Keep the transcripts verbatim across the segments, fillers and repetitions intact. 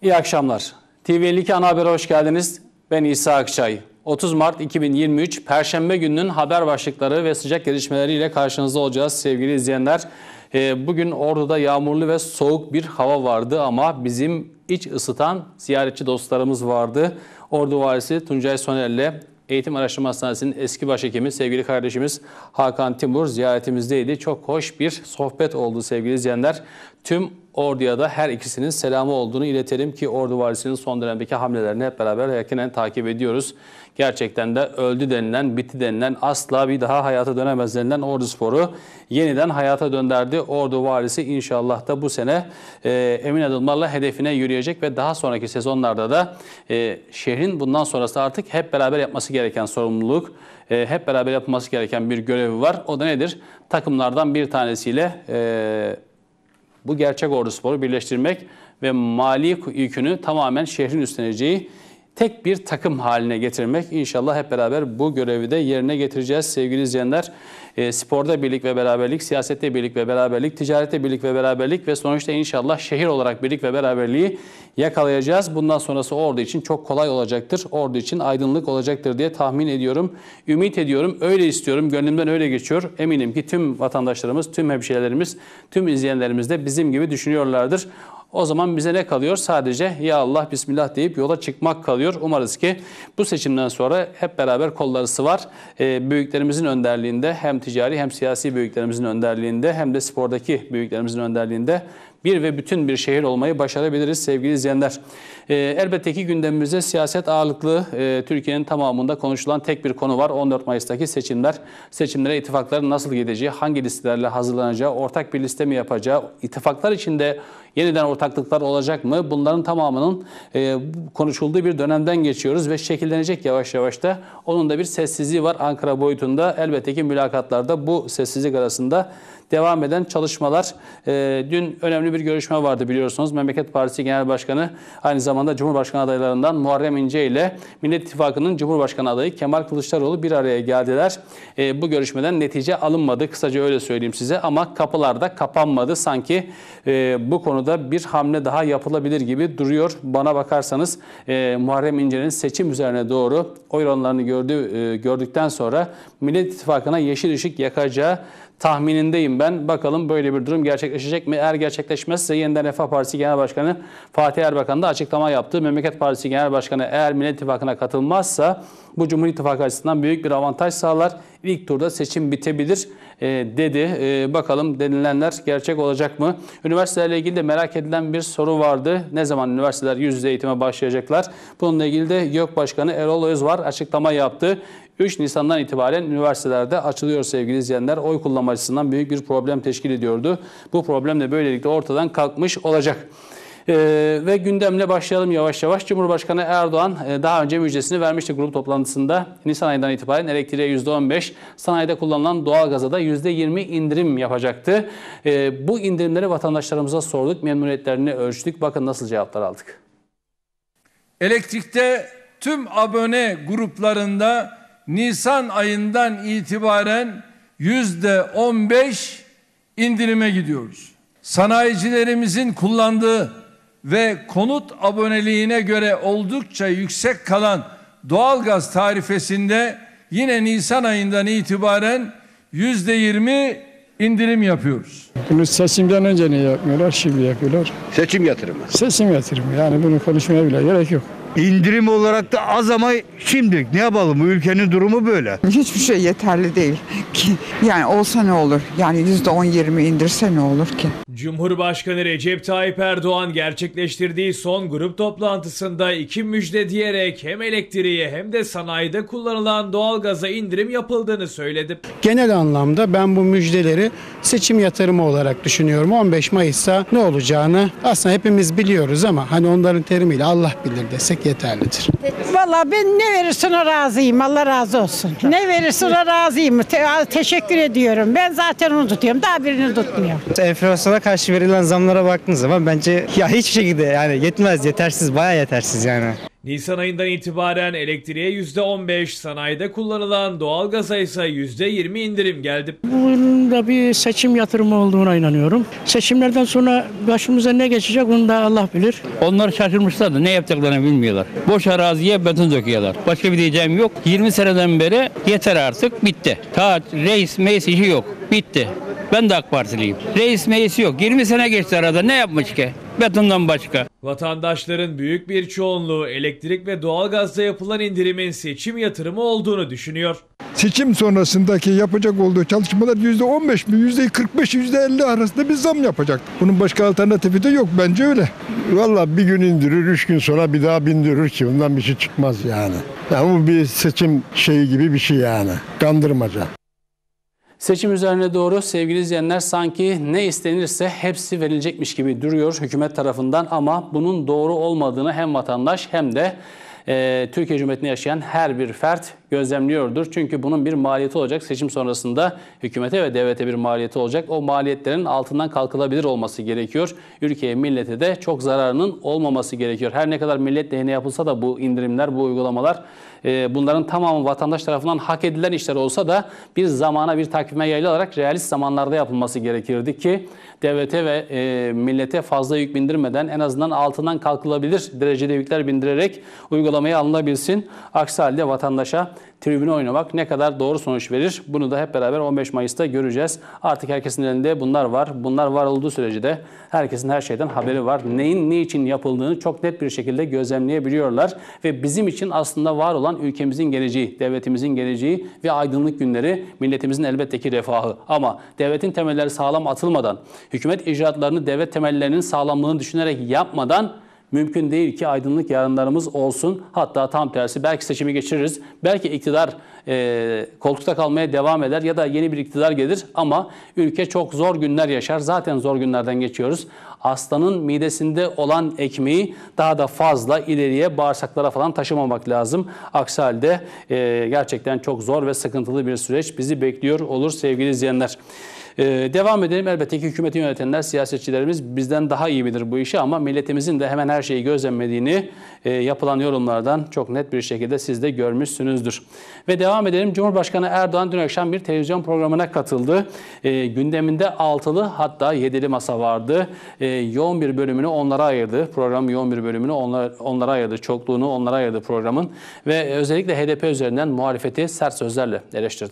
İyi akşamlar. T V elli iki Ana Haber'e hoş geldiniz. Ben İsa Akçay. otuz Mart iki bin yirmi üç Perşembe gününün haber başlıkları ve sıcak gelişmeleriyle karşınızda olacağız sevgili izleyenler. Bugün Ordu'da yağmurlu ve soğuk bir hava vardı ama bizim iç ısıtan ziyaretçi dostlarımız vardı. Ordu Valisi Tuncay Soner'le Eğitim Araştırma Hastanesi'nin eski başhekimi sevgili kardeşimiz Hakan Timur ziyaretimizdeydi. Çok hoş bir sohbet oldu sevgili izleyenler. Tüm Ordu'ya da her ikisinin selamı olduğunu iletelim ki Ordu Valisi'nin son dönemdeki hamlelerini hep beraber yakinen takip ediyoruz. Gerçekten de öldü denilen, bitti denilen, asla bir daha hayata dönemez denilen Orduspor'u yeniden hayata döndürdü. Ordu Valisi inşallah da bu sene e, emin adımlarla hedefine yürüyecek ve daha sonraki sezonlarda da e, şehrin bundan sonrası artık hep beraber yapması gereken sorumluluk, e, hep beraber yapılması gereken bir görevi var. O da nedir? Takımlardan bir tanesiyle e, bu gerçek Orduspor'u birleştirmek ve mali yükünü tamamen şehrin üstleneceği tek bir takım haline getirmek. İnşallah hep beraber bu görevi de yerine getireceğiz sevgili izleyenler. E, sporda birlik ve beraberlik, siyasette birlik ve beraberlik, ticarette birlik ve beraberlik ve sonuçta inşallah şehir olarak birlik ve beraberliği yakalayacağız. Bundan sonrası Ordu için çok kolay olacaktır. Ordu için aydınlık olacaktır diye tahmin ediyorum. Ümit ediyorum. Öyle istiyorum. Gönlümden öyle geçiyor. Eminim ki tüm vatandaşlarımız, tüm hemşehrilerimiz, tüm izleyenlerimiz de bizim gibi düşünüyorlardır. O zaman bize ne kalıyor? Sadece ya Allah Bismillah deyip yola çıkmak kalıyor. Umarız ki bu seçimden sonra hep beraber kolları sıvar. E, büyüklerimizin önderliğinde hem ticari hem siyasi büyüklerimizin önderliğinde hem de spordaki büyüklerimizin önderliğinde bir ve bütün bir şehir olmayı başarabiliriz sevgili izleyenler. E, elbette ki gündemimizde siyaset ağırlıklı e, Türkiye'nin tamamında konuşulan tek bir konu var. on dört Mayıs'taki seçimler. Seçimlere ittifakların nasıl gideceği, hangi listelerle hazırlanacağı, ortak bir liste mi yapacağı, ittifaklar içinde yeniden ortaklıklar olacak mı? Bunların tamamının e, konuşulduğu bir dönemden geçiyoruz ve şekillenecek yavaş yavaş da. Onun da bir sessizliği var Ankara boyutunda. Elbette ki mülakatlarda bu sessizlik arasında devam eden çalışmalar. E, dün önemli bir görüşme vardı biliyorsunuz. Memleket Partisi Genel Başkanı aynı zamanda Cumhurbaşkanı adaylarından Muharrem İnce ile Millet İttifakı'nın Cumhurbaşkanı adayı Kemal Kılıçdaroğlu bir araya geldiler. E, bu görüşmeden netice alınmadı. Kısaca öyle söyleyeyim size ama kapılar da kapanmadı. Sanki e, bu konuda bir hamle daha yapılabilir gibi duruyor. Bana bakarsanız e, Muharrem İnce'nin seçim üzerine doğru oy oranlarını gördü, e, gördükten sonra Millet İttifakı'na yeşil ışık yakacağı tahminindeyim ben. Bakalım böyle bir durum gerçekleşecek mi? Eğer gerçekleşmezse yeniden Refah Partisi Genel Başkanı Fatih Erbakan da açıklama yaptı. Memleket Partisi Genel Başkanı eğer Millet İttifakı'na katılmazsa bu Cumhur İttifakı açısından büyük bir avantaj sağlar. İlk turda seçim bitebilir e, dedi. E, bakalım denilenler gerçek olacak mı? Üniversitelerle ilgili de merak edilen bir soru vardı. Ne zaman üniversiteler yüz yüze eğitime başlayacaklar? Bununla ilgili de YÖK Başkanı Erol Özvar açıklama yaptı. üç Nisan'dan itibaren üniversitelerde açılıyor sevgili izleyenler. Oy kullanma açısından büyük bir problem teşkil ediyordu. Bu problem de böylelikle ortadan kalkmış olacak. Ee, ve gündemle başlayalım yavaş yavaş. Cumhurbaşkanı Erdoğan e, daha önce müjdesini vermişti grup toplantısında. Nisan ayından itibaren elektriğe yüzde on beş, sanayide kullanılan doğalgaza da yüzde yirmi indirim yapacaktı. E, bu indirimleri vatandaşlarımıza sorduk, memnuniyetlerini ölçtük. Bakın nasıl cevaplar aldık. Elektrikte tüm abone gruplarında Nisan ayından itibaren yüzde on beş indirime gidiyoruz. Sanayicilerimizin kullandığı ve konut aboneliğine göre oldukça yüksek kalan doğalgaz tarifesinde yine Nisan ayından itibaren yüzde yirmi indirim yapıyoruz. Bunu seçimden önce niye yapmıyorlar, şimdi yapıyorlar? Seçim yatırımı. Seçim yatırımı, yani bunu konuşmaya bile gerek yok. İndirim olarak da az ama şimdilik ne yapalım, bu ülkenin durumu böyle. Hiçbir şey yeterli değil ki. Yani olsa ne olur? Yani yüzde on yirmi indirse ne olur ki? Cumhurbaşkanı Recep Tayyip Erdoğan gerçekleştirdiği son grup toplantısında iki müjde diyerek hem elektriğe hem de sanayide kullanılan doğalgaza indirim yapıldığını söyledi. Genel anlamda ben bu müjdeleri seçim yatırımı olarak düşünüyorum. on beş Mayıs'ta ne olacağını aslında hepimiz biliyoruz ama hani onların terimiyle Allah bilir desek yeterlidir. Vallahi ben ne verirsin o razıyım. Allah razı olsun. Ne verirsin o razıyım. Te- teşekkür ediyorum. Ben zaten onu tutuyorum. Daha birini tutmuyorum. Enflasyona karşı verilen zamlara baktığınız zaman bence ya hiçbir şekilde yani yetmez, yetersiz, bayağı yetersiz yani. Nisan ayından itibaren elektriğe yüzde on beş, sanayide kullanılan doğalgaza ise yüzde yirmi indirim geldi. Bunun da bir seçim yatırımı olduğuna inanıyorum. Seçimlerden sonra başımıza ne geçecek bunu da Allah bilir. Onlar şaşırmışlar da ne yapacaklarını bilmiyorlar. Boş araziye beton döküyorlar. Başka bir diyeceğim yok. yirmi seneden beri yeter artık, bitti. Ta reis meclis işi yok. Bitti. Ben de AK Partiliyim. Reis meclisi yok. yirmi sene geçti arada. Ne yapmış ki? Betondan başka. Vatandaşların büyük bir çoğunluğu elektrik ve doğalgazda yapılan indirimin seçim yatırımı olduğunu düşünüyor. Seçim sonrasındaki yapacak olduğu çalışmalar yüzde on beş mi, yüzde kırk beş, yüzde elli arasında bir zam yapacak. Bunun başka alternatifi de yok, bence öyle. Vallahi bir gün indirir, üç gün sonra bir daha bindirir ki ondan bir şey çıkmaz yani. Yani bu bir seçim şeyi gibi bir şey yani. Kandırmaca. Seçim üzerine doğru sevgili izleyenler, sanki ne istenirse hepsi verilecekmiş gibi duruyor hükümet tarafından, ama bunun doğru olmadığını hem vatandaş hem de e, Türkiye Cumhuriyeti'nde yaşayan her bir fert gözlemliyordur. Çünkü bunun bir maliyeti olacak. Seçim sonrasında hükümete ve devlete bir maliyeti olacak. O maliyetlerin altından kalkılabilir olması gerekiyor. Ülkeye, millete de çok zararının olmaması gerekiyor. Her ne kadar millet lehine yapılsa da bu indirimler, bu uygulamalar, bunların tamamı vatandaş tarafından hak edilen işler olsa da bir zamana, bir takvime yayılarak realist zamanlarda yapılması gerekirdi ki devlete ve e, millete fazla yük bindirmeden en azından altından kalkılabilir derecede yükler bindirerek uygulamaya alınabilsin. Aksi halde vatandaşa tribüne oynamak ne kadar doğru sonuç verir? Bunu da hep beraber on beş Mayıs'ta göreceğiz. Artık herkesin elinde bunlar var. Bunlar var olduğu sürece de herkesin her şeyden haberi var. Neyin ne için yapıldığını çok net bir şekilde gözlemleyebiliyorlar. Ve bizim için aslında var olan ülkemizin geleceği, devletimizin geleceği ve aydınlık günleri, milletimizin elbette ki refahı. Ama devletin temelleri sağlam atılmadan, hükümet icraatlarını devlet temellerinin sağlamlığını düşünerek yapmadan mümkün değil ki aydınlık yarınlarımız olsun. Hatta tam tersi, belki seçimi geçiririz. Belki iktidar e, koltukta kalmaya devam eder ya da yeni bir iktidar gelir ama ülke çok zor günler yaşar. Zaten zor günlerden geçiyoruz. Aslanın midesinde olan ekmeği daha da fazla ileriye bağırsaklara falan taşımamak lazım. Aksi halde e, gerçekten çok zor ve sıkıntılı bir süreç bizi bekliyor olur sevgili izleyenler. Ee, devam edelim. Elbette ki hükümeti yönetenler, siyasetçilerimiz bizden daha iyi bilir bu işi, ama milletimizin de hemen her şeyi gözlemlediğini e, yapılan yorumlardan çok net bir şekilde siz de görmüşsünüzdür. Ve devam edelim. Cumhurbaşkanı Erdoğan dün akşam bir televizyon programına katıldı. E, gündeminde altılı, hatta yedili masa vardı. E, yoğun bir bölümünü onlara ayırdı. Programın yoğun bir bölümünü onlara, onlara ayırdı. Çokluğunu onlara ayırdı programın. Ve özellikle H D P üzerinden muhalefeti sert sözlerle eleştirdi.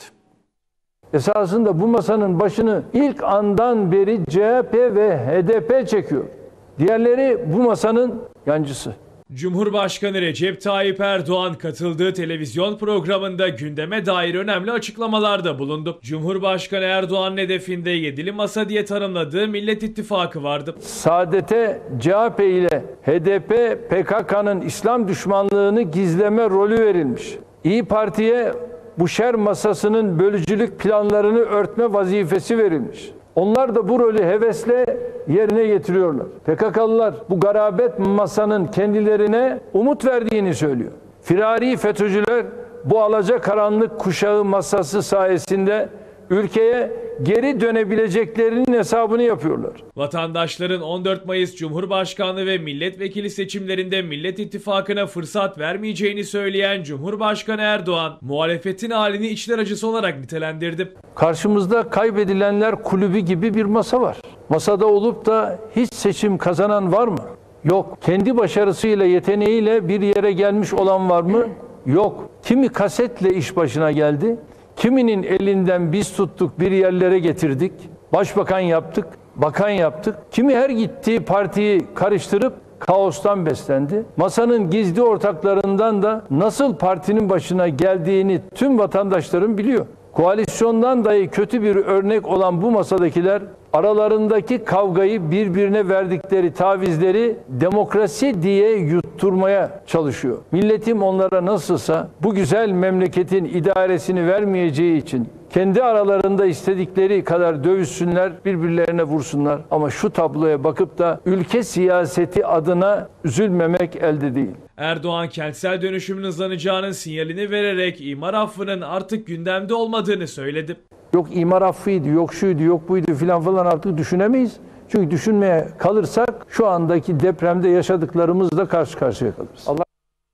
Esasında bu masanın başını ilk andan beri C H P ve H D P çekiyor. Diğerleri bu masanın yancısı. Cumhurbaşkanı Recep Tayyip Erdoğan katıldığı televizyon programında gündeme dair önemli açıklamalarda bulundu. Cumhurbaşkanı Erdoğan'ın hedefinde yedili masa diye tanımladığı Millet İttifakı vardı. Saadet'e C H P ile H D P, P K K'nın İslam düşmanlığını gizleme rolü verilmiş. İYİ Parti'ye bu şer masasının bölücülük planlarını örtme vazifesi verilmiş. Onlar da bu rolü hevesle yerine getiriyorlar. P K K'lılar bu garabet masanın kendilerine umut verdiğini söylüyor. Firari FETÖ'cüler bu alacakaranlık kuşağı masası sayesinde ülkeye geri dönebileceklerinin hesabını yapıyorlar. Vatandaşların on dört Mayıs Cumhurbaşkanlığı ve milletvekili seçimlerinde Millet İttifakı'na fırsat vermeyeceğini söyleyen Cumhurbaşkanı Erdoğan, muhalefetin halini içler acısı olarak nitelendirdi. Karşımızda kaybedilenler kulübü gibi bir masa var. Masada olup da hiç seçim kazanan var mı? Yok. Kendi başarısıyla, yeteneğiyle bir yere gelmiş olan var mı? Yok. Kimi kasetle iş başına geldi, kiminin elinden biz tuttuk, bir yerlere getirdik, başbakan yaptık, bakan yaptık. Kimi her gittiği partiyi karıştırıp kaostan beslendi. Masanın gizli ortaklarından da nasıl partinin başına geldiğini tüm vatandaşların biliyor. Koalisyondan dahi kötü bir örnek olan bu masadakiler aralarındaki kavgayı, birbirine verdikleri tavizleri demokrasi diye yutturmaya çalışıyor. Milletim onlara nasılsa bu güzel memleketin idaresini vermeyeceği için kendi aralarında istedikleri kadar dövüşsünler, birbirlerine vursunlar. Ama şu tabloya bakıp da ülke siyaseti adına üzülmemek elde değil. Erdoğan kentsel dönüşümün hızlanacağının sinyalini vererek imar affının artık gündemde olmadığını söyledi. Yok imar affıydı, yok şuydu, yok buydu filan falan artık düşünemeyiz. Çünkü düşünmeye kalırsak şu andaki depremde yaşadıklarımızla karşı karşıya kalırız. Allah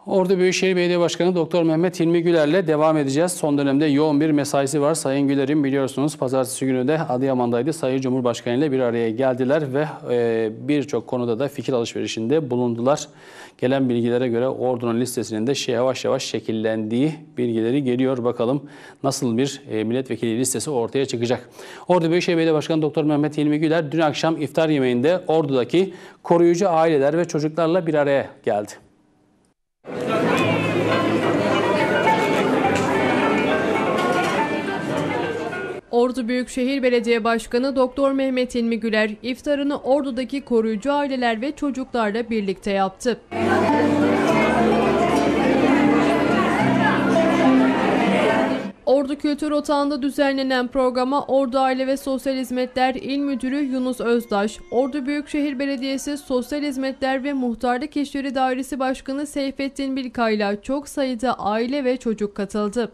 Ordu Büyükşehir Belediye Başkanı Doktor Mehmet Hilmi Güler'le devam edeceğiz. Son dönemde yoğun bir mesaisi var. Sayın Güler'in biliyorsunuz pazartesi günü de Adıyaman'daydı. Sayın Cumhurbaşkanı ile bir araya geldiler ve e, birçok konuda da fikir alışverişinde bulundular. Gelen bilgilere göre ordunun listesinin de şey yavaş yavaş şekillendiği bilgileri geliyor. Bakalım nasıl bir e, milletvekili listesi ortaya çıkacak. Ordu Büyükşehir Belediye Başkanı Doktor Mehmet Hilmi Güler dün akşam iftar yemeğinde Ordu'daki koruyucu aileler ve çocuklarla bir araya geldi. Ordu Büyükşehir Belediye Başkanı Doktor Mehmet Hilmi Güler iftarını Ordu'daki koruyucu aileler ve çocuklarla birlikte yaptı. Ordu Kültür Otağı'nda düzenlenen programa Ordu Aile ve Sosyal Hizmetler İl Müdürü Yunus Özdaş, Ordu Büyükşehir Belediyesi Sosyal Hizmetler ve Muhtarlık İşleri Dairesi Başkanı Seyfettin Bilkay'la çok sayıda aile ve çocuk katıldı.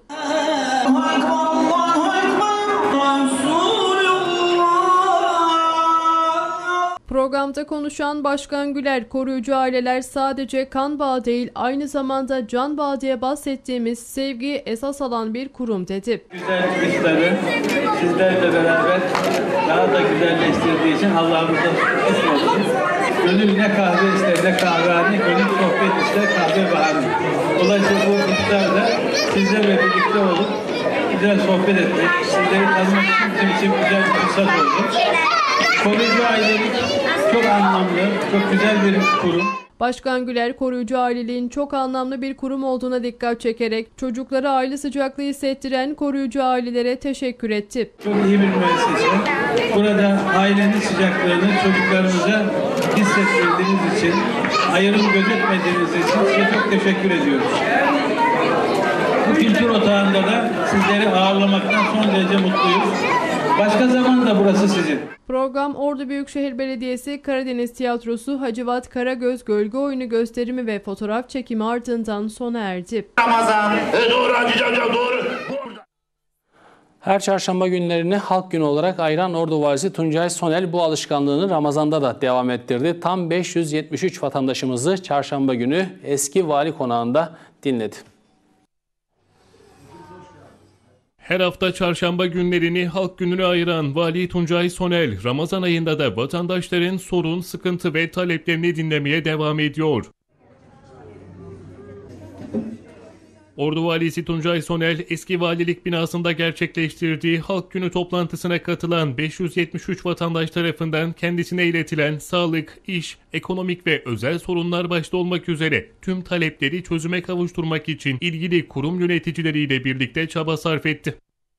Programda konuşan Başkan Güler, koruyucu aileler sadece kan bağı değil, aynı zamanda can bağı diye bahsettiğimiz sevgiyi esas alan bir kurum dedi. Güzel işlerin sizlerle beraber daha da güzelleştirdiği için Allah'ımıza şükür olsun. Gönül ne kahve ister ne kahvehane, gönül sohbet ister kahve bahane. Dolayısıyla bu iftarda sizlerle birlikte olup güzel sohbet etmek, sizleri tanımak için, için güzel bir fırsat oldu. Koruyucu ailelik çok anlamlı, çok güzel bir kurum. Başkan Güler, koruyucu aileliğin çok anlamlı bir kurum olduğuna dikkat çekerek çocuklara aile sıcaklığı hissettiren koruyucu ailelere teşekkür etti. Çok iyi bir müessese. Burada ailenin sıcaklığını çocuklarımıza hissettirdiğiniz için, ayrım gözetmediğiniz için size çok teşekkür ediyoruz. Bu kültür otağında da sizleri ağırlamaktan son derece mutluyuz. Başka zaman da burası sizin. Program Ordu Büyükşehir Belediyesi Karadeniz Tiyatrosu Hacivat Karagöz Gölge Oyunu gösterimi ve fotoğraf çekimi ardından sona erdi. Ramazan, e doğru Hacı Caca doğru. Her çarşamba günlerini halk günü olarak ayıran Ordu Valisi Tuncay Sonel bu alışkanlığını Ramazan'da da devam ettirdi. Tam beş yüz yetmiş üç vatandaşımızı çarşamba günü eski vali konağında dinledi. Her hafta çarşamba günlerini halk gününe ayıran Vali Tuncay Sonel, Ramazan ayında da vatandaşların sorun, sıkıntı ve taleplerini dinlemeye devam ediyor. Ordu Valisi Tuncay Sonel, eski valilik binasında gerçekleştirdiği halk günü toplantısına katılan beş yüz yetmiş üç vatandaş tarafından kendisine iletilen sağlık, iş, ekonomik ve özel sorunlar başta olmak üzere tüm talepleri çözüme kavuşturmak için ilgili kurum yöneticileriyle birlikte çaba sarf etti.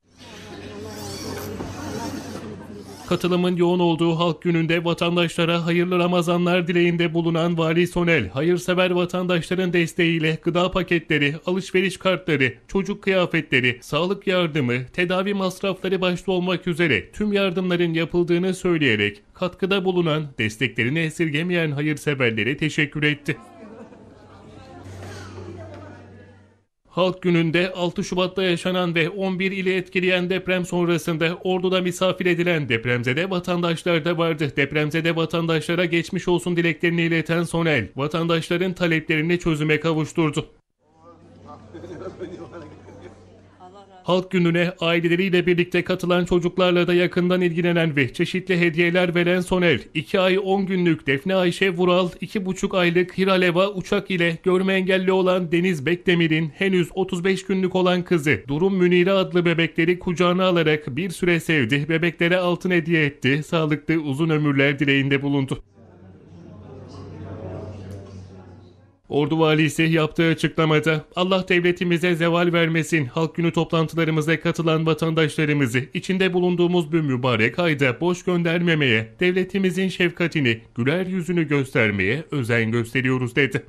Katılımın yoğun olduğu halk gününde vatandaşlara hayırlı Ramazanlar dileğinde bulunan Vali Sonel, hayırsever vatandaşların desteğiyle gıda paketleri, alışveriş kartları, çocuk kıyafetleri, sağlık yardımı, tedavi masrafları başta olmak üzere tüm yardımların yapıldığını söyleyerek katkıda bulunan, desteklerini esirgemeyen hayırseverlere teşekkür etti. Halk gününde altı Şubat'ta yaşanan ve on bir ili etkileyen deprem sonrasında Ordu'da misafir edilen depremzede vatandaşlar da vardı. Depremzede vatandaşlara geçmiş olsun dileklerini ileten Sonel, vatandaşların taleplerini çözüme kavuşturdu. Halk gününe aileleriyle birlikte katılan çocuklarla da yakından ilgilenen ve çeşitli hediyeler veren Sonel, iki ay on günlük Defne Ayşe Vural, iki buçuk aylık Hiraleva uçak ile görme engelli olan Deniz Bekdemir'in henüz otuz beş günlük olan kızı Durum Münire adlı bebekleri kucağına alarak bir süre sevdi, bebeklere altın hediye etti, sağlıklı uzun ömürler dileğinde bulundu. Ordu Valisi yaptığı açıklamada Allah devletimize zeval vermesin, halk günü toplantılarımıza katılan vatandaşlarımızı içinde bulunduğumuz bir mübarek ayda boş göndermemeye, devletimizin şefkatini, güler yüzünü göstermeye özen gösteriyoruz dedi.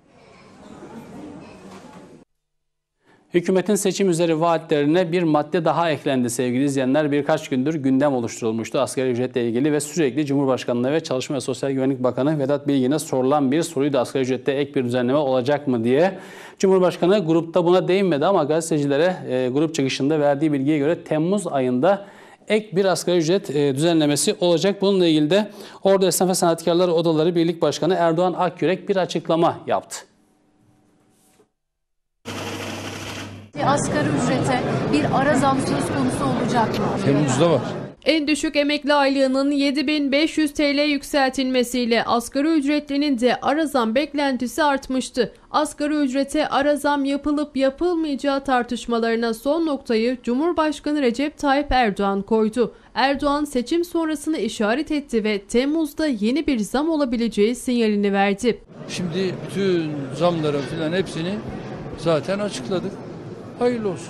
Hükümetin seçim üzeri vaatlerine bir madde daha eklendi sevgili izleyenler. Birkaç gündür gündem oluşturulmuştu asgari ücretle ilgili ve sürekli Cumhurbaşkanı'na ve Çalışma ve Sosyal Güvenlik Bakanı Vedat Bilgin'e sorulan bir soruydu. Asgari ücrette ek bir düzenleme olacak mı diye. Cumhurbaşkanı grupta buna değinmedi ama gazetecilere e, grup çıkışında verdiği bilgiye göre Temmuz ayında ek bir asgari ücret e, düzenlemesi olacak. Bununla ilgili de Ordu Esnaf ve Sanatkarlar Odaları Birlik Başkanı Erdoğan Akyürek bir açıklama yaptı. Asgari ücrete bir ara zam söz konusu olacak mı? Temmuz'da var. En düşük emekli aylığının yedi bin beş yüz T L yükseltilmesiyle asgari ücretlinin de ara zam beklentisi artmıştı. Asgari ücrete ara zam yapılıp yapılmayacağı tartışmalarına son noktayı Cumhurbaşkanı Recep Tayyip Erdoğan koydu. Erdoğan seçim sonrasını işaret etti ve Temmuz'da yeni bir zam olabileceği sinyalini verdi. Şimdi bütün zamların filan hepsini zaten açıkladık. Hayırlı olsun.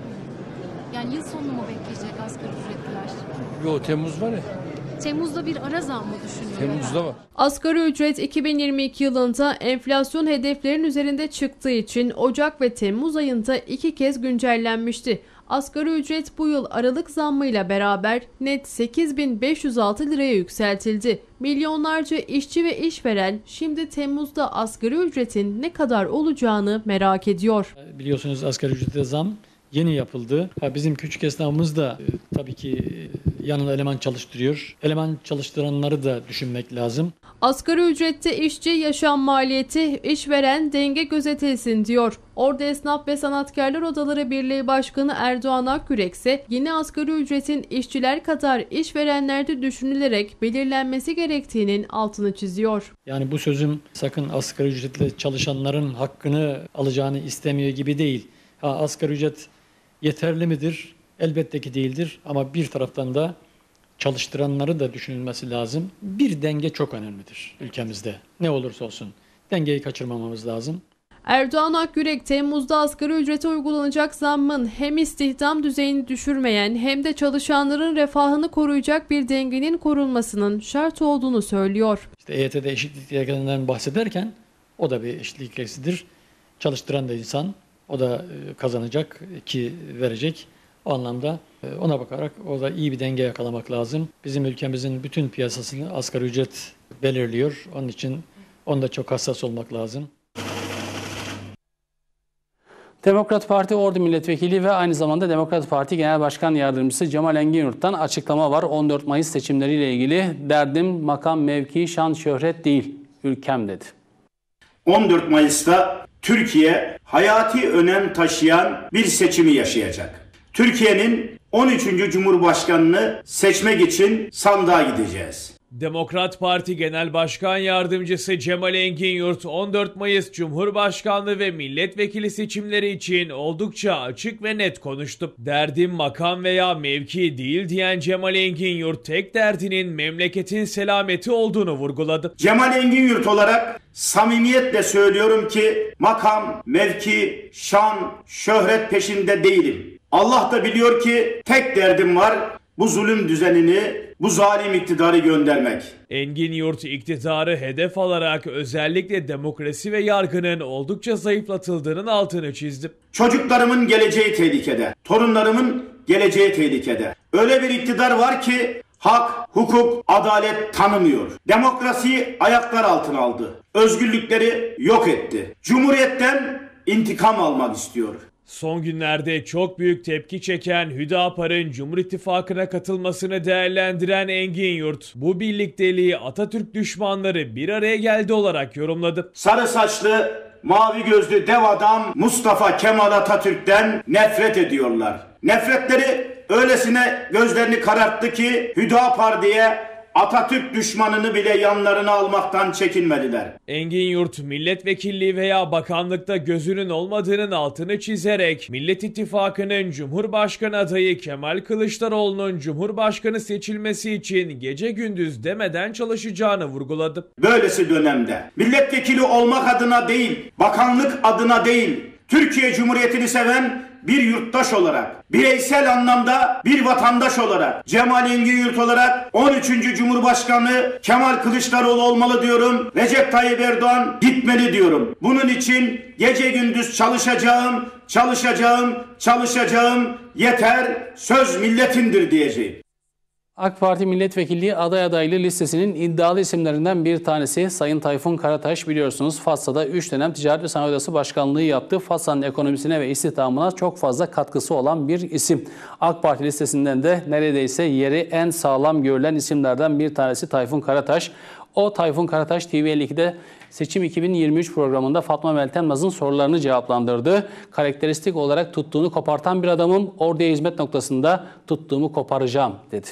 Yani yıl sonunu mu bekleyecek asgari ücretliler? Yo, Temmuz var ya. Temmuz'da bir ara zam mı düşünüyor? Temmuz'da var. Asgari ücret iki bin yirmi iki yılında enflasyon hedeflerinin üzerinde çıktığı için Ocak ve Temmuz ayında iki kez güncellenmişti. Asgari ücret bu yıl Aralık zammıyla beraber net sekiz bin beş yüz altı liraya yükseltildi. Milyonlarca işçi ve işveren şimdi Temmuz'da asgari ücretin ne kadar olacağını merak ediyor. Biliyorsunuz asgari ücrete zam yeni yapıldı. Ha, bizim küçük esnafımız da e, tabii ki e, yanında eleman çalıştırıyor. Eleman çalıştıranları da düşünmek lazım. Asgari ücrette işçi yaşam maliyeti, işveren denge gözetilsin diyor. Ordu Esnaf ve Sanatkarlar Odaları Birliği Başkanı Erdoğan Akgürek ise yeni asgari ücretin işçiler kadar işverenlerde düşünülerek belirlenmesi gerektiğinin altını çiziyor. Yani bu sözüm sakın asgari ücretle çalışanların hakkını alacağını istemiyor gibi değil. Ha, asgari ücret yeterli midir? Elbette ki değildir ama bir taraftan da çalıştıranları da düşünülmesi lazım. Bir denge çok önemlidir ülkemizde. Ne olursa olsun dengeyi kaçırmamamız lazım. Erdoğan Akgürek, Temmuz'da asgari ücrete uygulanacak zammın hem istihdam düzeyini düşürmeyen hem de çalışanların refahını koruyacak bir dengenin korunmasının şart olduğunu söylüyor. İşte E Y T'de eşitlik ilkelerinden bahsederken o da bir eşitlik ilkesidir. Çalıştıran da insan, o da kazanacak ki verecek. O anlamda ona bakarak orada iyi bir denge yakalamak lazım. Bizim ülkemizin bütün piyasasını asgari ücret belirliyor. Onun için onda çok hassas olmak lazım. Demokrat Parti Ordu Milletvekili ve aynı zamanda Demokrat Parti Genel Başkan Yardımcısı Cemal Engin-Yurt'tan açıklama var. on dört Mayıs seçimleriyle ilgili derdim makam, mevki, şan, şöhret değil, ülkem dedi. on dört Mayıs'ta Türkiye hayati önem taşıyan bir seçimi yaşayacak. Türkiye'nin on üçüncü Cumhurbaşkanını seçmek için sandığa gideceğiz. Demokrat Parti Genel Başkan Yardımcısı Cemal Engin-Yurt on dört Mayıs Cumhurbaşkanlığı ve milletvekili seçimleri için oldukça açık ve net konuştu. Derdim makam veya mevki değil diyen Cemal Engin-Yurt tek derdinin memleketin selameti olduğunu vurguladı. Cemal Engin-Yurt olarak samimiyetle söylüyorum ki makam, mevki, şan, şöhret peşinde değilim. Allah da biliyor ki tek derdim var, bu zulüm düzenini, bu zalim iktidarı göndermek. Engin-Yurt iktidarı hedef alarak özellikle demokrasi ve yargının oldukça zayıflatıldığının altını çizdi. Çocuklarımın geleceği tehlikede, torunlarımın geleceği tehlikede. Öyle bir iktidar var ki hak, hukuk, adalet tanımıyor. Demokrasiyi ayaklar altına aldı. Özgürlükleri yok etti. Cumhuriyetten intikam almak istiyor. Son günlerde çok büyük tepki çeken Hüdapar'ın Cumhur İttifakı'na katılmasını değerlendiren Engin-Yurt, bu birlikteliği Atatürk düşmanları bir araya geldi olarak yorumladı. Sarı saçlı, mavi gözlü dev adam Mustafa Kemal Atatürk'ten nefret ediyorlar. Nefretleri öylesine gözlerini kararttı ki Hüdapar diye Atatürk düşmanını bile yanlarına almaktan çekinmediler. Engin-Yurt milletvekilliği veya bakanlıkta gözünün olmadığının altını çizerek Millet İttifakı'nın Cumhurbaşkanı adayı Kemal Kılıçdaroğlu'nun Cumhurbaşkanı seçilmesi için gece gündüz demeden çalışacağını vurguladı. Böylesi dönemde milletvekili olmak adına değil, bakanlık adına değil, Türkiye Cumhuriyeti'ni seven bir yurttaş olarak, bireysel anlamda bir vatandaş olarak, Cemal Engin-Yurt olarak on üçüncü Cumhurbaşkanı Kemal Kılıçdaroğlu olmalı diyorum. Recep Tayyip Erdoğan gitmeli diyorum. Bunun için gece gündüz çalışacağım, çalışacağım, çalışacağım. Yeter, söz milletindir diyeceğim. AK Parti milletvekilliği aday adaylı listesinin iddialı isimlerinden bir tanesi Sayın Tayfun Karataş. Biliyorsunuz Fas'ta üç dönem Ticaret ve Sanayi Odası Başkanlığı yaptı. Fas'ın ekonomisine ve istihdamına çok fazla katkısı olan bir isim. AK Parti listesinden de neredeyse yeri en sağlam görülen isimlerden bir tanesi Tayfun Karataş. O Tayfun Karataş T V elli ikide Seçim iki bin yirmi üç programında Fatma Meltem Naz'ın sorularını cevaplandırdı. Karakteristik olarak tuttuğunu kopartan bir adamım, orduya hizmet noktasında tuttuğumu koparacağım dedi.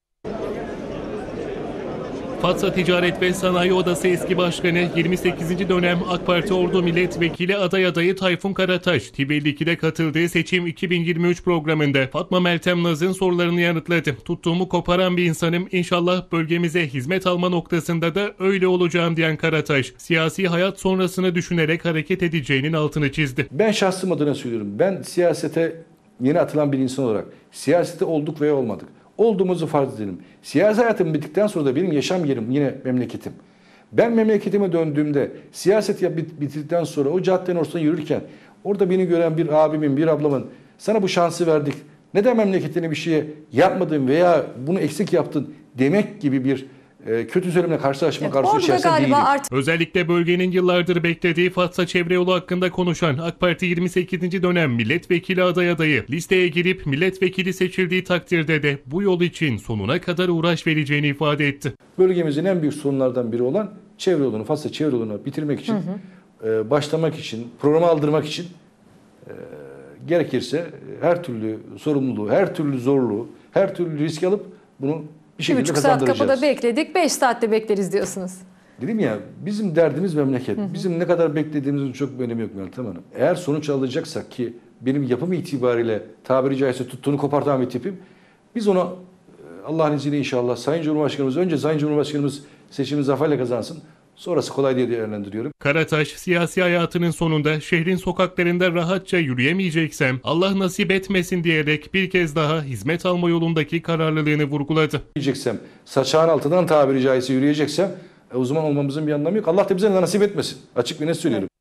Fatsa Ticaret ve Sanayi Odası eski başkanı yirmi sekizinci dönem AK Parti Ordu Milletvekili aday adayı Tayfun Karataş, T V elli ikide katıldığı Seçim iki bin yirmi üç programında Fatma Meltem Naz'ın sorularını yanıtladı. Tuttuğumu koparan bir insanım, inşallah bölgemize hizmet alma noktasında da öyle olacağım diyen Karataş, siyasi hayat sonrasını düşünerek hareket edeceğinin altını çizdi. Ben şahsım adına söylüyorum. Ben siyasete yeni atılan bir insan olarak siyasete olduk veya olmadık. Olduğumuzu farz edelim. Siyasi hayatım bittikten sonra da benim yaşam yerim yine memleketim. Ben memleketime döndüğümde siyaset bittikten sonra o caddenin ortasında yürürken orada beni gören bir abimin, bir ablamın sana bu şansı verdik, neden memleketine bir şey yapmadın veya bunu eksik yaptın demek gibi bir e, kötü söylemle karşılaşmak arzusu içerisinde değilim. Artık... Özellikle bölgenin yıllardır beklediği Fatsa çevre yolu hakkında konuşan AK Parti yirmi sekizinci dönem milletvekili aday adayı listeye girip milletvekili seçildiği takdirde de bu yol için sonuna kadar uğraş vereceğini ifade etti. Bölgemizin en büyük sorunlardan biri olan çevre yolunu, Fatsa çevre yolunu bitirmek için, hı hı. E, başlamak için, programa aldırmak için e, gerekirse her türlü sorumluluğu, her türlü zorluğu, her türlü risk alıp bunu bir şekilde kazandıracağız. üç buçuk saat kapıda bekledik, beş saatte bekleriz diyorsunuz. Dedim ya, bizim derdimiz memleket. Hı hı. Bizim ne kadar beklediğimizin çok bir önemi yok Meltem Hanım. Eğer sonuç alacaksak ki benim yapım itibariyle tabiri caizse tuttuğunu kopartan bir tipim, biz ona Allah'ın izniyle inşallah Sayın Cumhurbaşkanımız, önce Sayın Cumhurbaşkanımız seçimi zaferle kazansın. Sonrası kolay diye değerlendiriyorum. Karataş, siyasi hayatının sonunda şehrin sokaklarında rahatça yürüyemeyeceksem Allah nasip etmesin diyerek bir kez daha hizmet alma yolundaki kararlılığını vurguladı. Yürüyeceksem, saçağın altından tabiri caizse yürüyeceksem e, o zaman olmamızın bir anlamı yok. Allah da bize nasip etmesin. Açık ve net söylüyorum.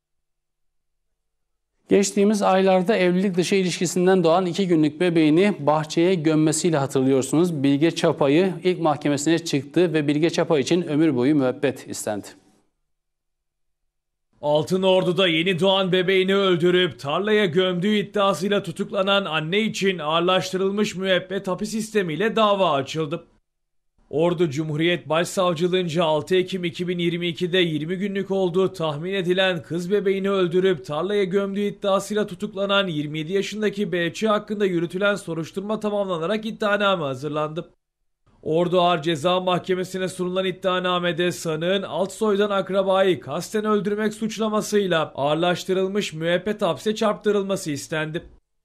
Geçtiğimiz aylarda evlilik dışı ilişkisinden doğan iki günlük bebeğini bahçeye gömmesiyle hatırlıyorsunuz. Bilge Çapa'yı ilk mahkemesine çıktı ve Bilge Çapa için ömür boyu müebbet istendi. Altınordu'da yeni doğan bebeğini öldürüp tarlaya gömdüğü iddiasıyla tutuklanan anne için ağırlaştırılmış müebbet hapis sistemiyle dava açıldı. Ordu Cumhuriyet Başsavcılığınca altı Ekim iki bin yirmi ikide yirmi günlük olduğu tahmin edilen kız bebeğini öldürüp tarlaya gömdüğü iddiasıyla tutuklanan yirmi yedi yaşındaki B Ç hakkında yürütülen soruşturma tamamlanarak iddianame hazırlandı. Ordu Ağır Ceza Mahkemesi'ne sunulan iddianamede sanığın alt soydan akrabayı kasten öldürmek suçlamasıyla ağırlaştırılmış müebbet hapse çarptırılması istendi.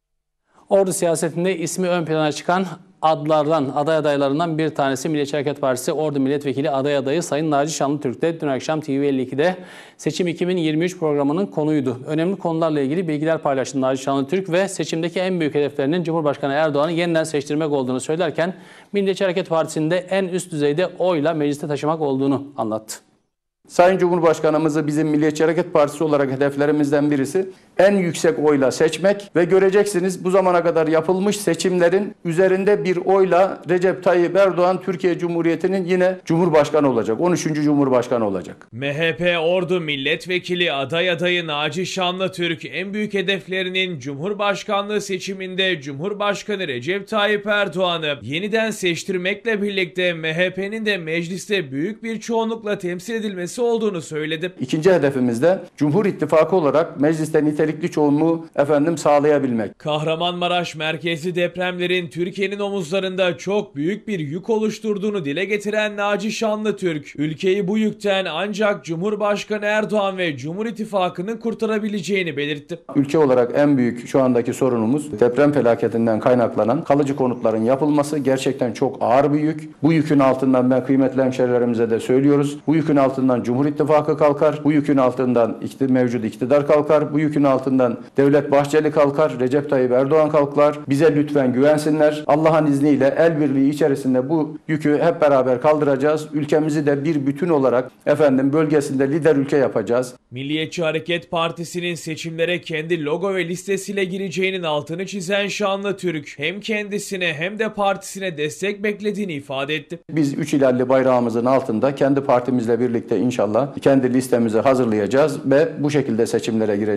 Ordu siyasetinde ismi ön plana çıkan adlardan, aday adaylarından bir tanesi Milliyetçi Hareket Partisi Ordu Milletvekili aday adayı Sayın Naci Şanlıtürk de dün akşam T V elli ikide Seçim iki bin yirmi üç programının konuydu. Önemli konularla ilgili bilgiler paylaştı Naci Şanlıtürk ve seçimdeki en büyük hedeflerinin Cumhurbaşkanı Erdoğan'ı yeniden seçtirmek olduğunu söylerken Milliyetçi Hareket Partisi'nde en üst düzeyde oyla mecliste taşımak olduğunu anlattı. Sayın Cumhurbaşkanımızı bizim Milliyetçi Hareket Partisi olarak hedeflerimizden birisi en yüksek oyla seçmek ve göreceksiniz bu zamana kadar yapılmış seçimlerin üzerinde bir oyla Recep Tayyip Erdoğan Türkiye Cumhuriyeti'nin yine Cumhurbaşkanı olacak. on üçüncü Cumhurbaşkanı olacak. M H P Ordu Milletvekili aday adayı Naci Şanlıtürk en büyük hedeflerinin Cumhurbaşkanlığı seçiminde Cumhurbaşkanı Recep Tayyip Erdoğan'ı yeniden seçtirmekle birlikte M H P'nin de mecliste büyük bir çoğunlukla temsil edilmesi olduğunu söyledi. İkinci hedefimiz de Cumhur İttifakı olarak mecliste nitelikli çoğunluğu efendim sağlayabilmek. Kahramanmaraş merkezli depremlerin Türkiye'nin omuzlarında çok büyük bir yük oluşturduğunu dile getiren Naci Şanlıtürk, ülkeyi bu yükten ancak Cumhurbaşkanı Erdoğan ve Cumhur İttifakı'nın kurtarabileceğini belirtti. Ülke olarak en büyük şu andaki sorunumuz deprem felaketinden kaynaklanan kalıcı konutların yapılması. Gerçekten çok ağır bir yük. Bu yükün altından ben kıymetli hemşerilerimize de söylüyoruz. Bu yükün altından Cumhur İttifakı kalkar. Bu yükün altından ikti, mevcut iktidar kalkar. Bu yükün altından Devlet Bahçeli kalkar. Recep Tayyip Erdoğan kalkar. Bize lütfen güvensinler. Allah'ın izniyle el birliği içerisinde bu yükü hep beraber kaldıracağız. Ülkemizi de bir bütün olarak efendim bölgesinde lider ülke yapacağız. Milliyetçi Hareket Partisi'nin seçimlere kendi logo ve listesiyle gireceğinin altını çizen Şanlıtürk hem kendisine hem de partisine destek beklediğini ifade etti. Biz üç ilerli bayrağımızın altında kendi partimizle birlikte inşallah kendi listemizi hazırlayacağız ve bu şekilde seçimlere gireceğiz. Ben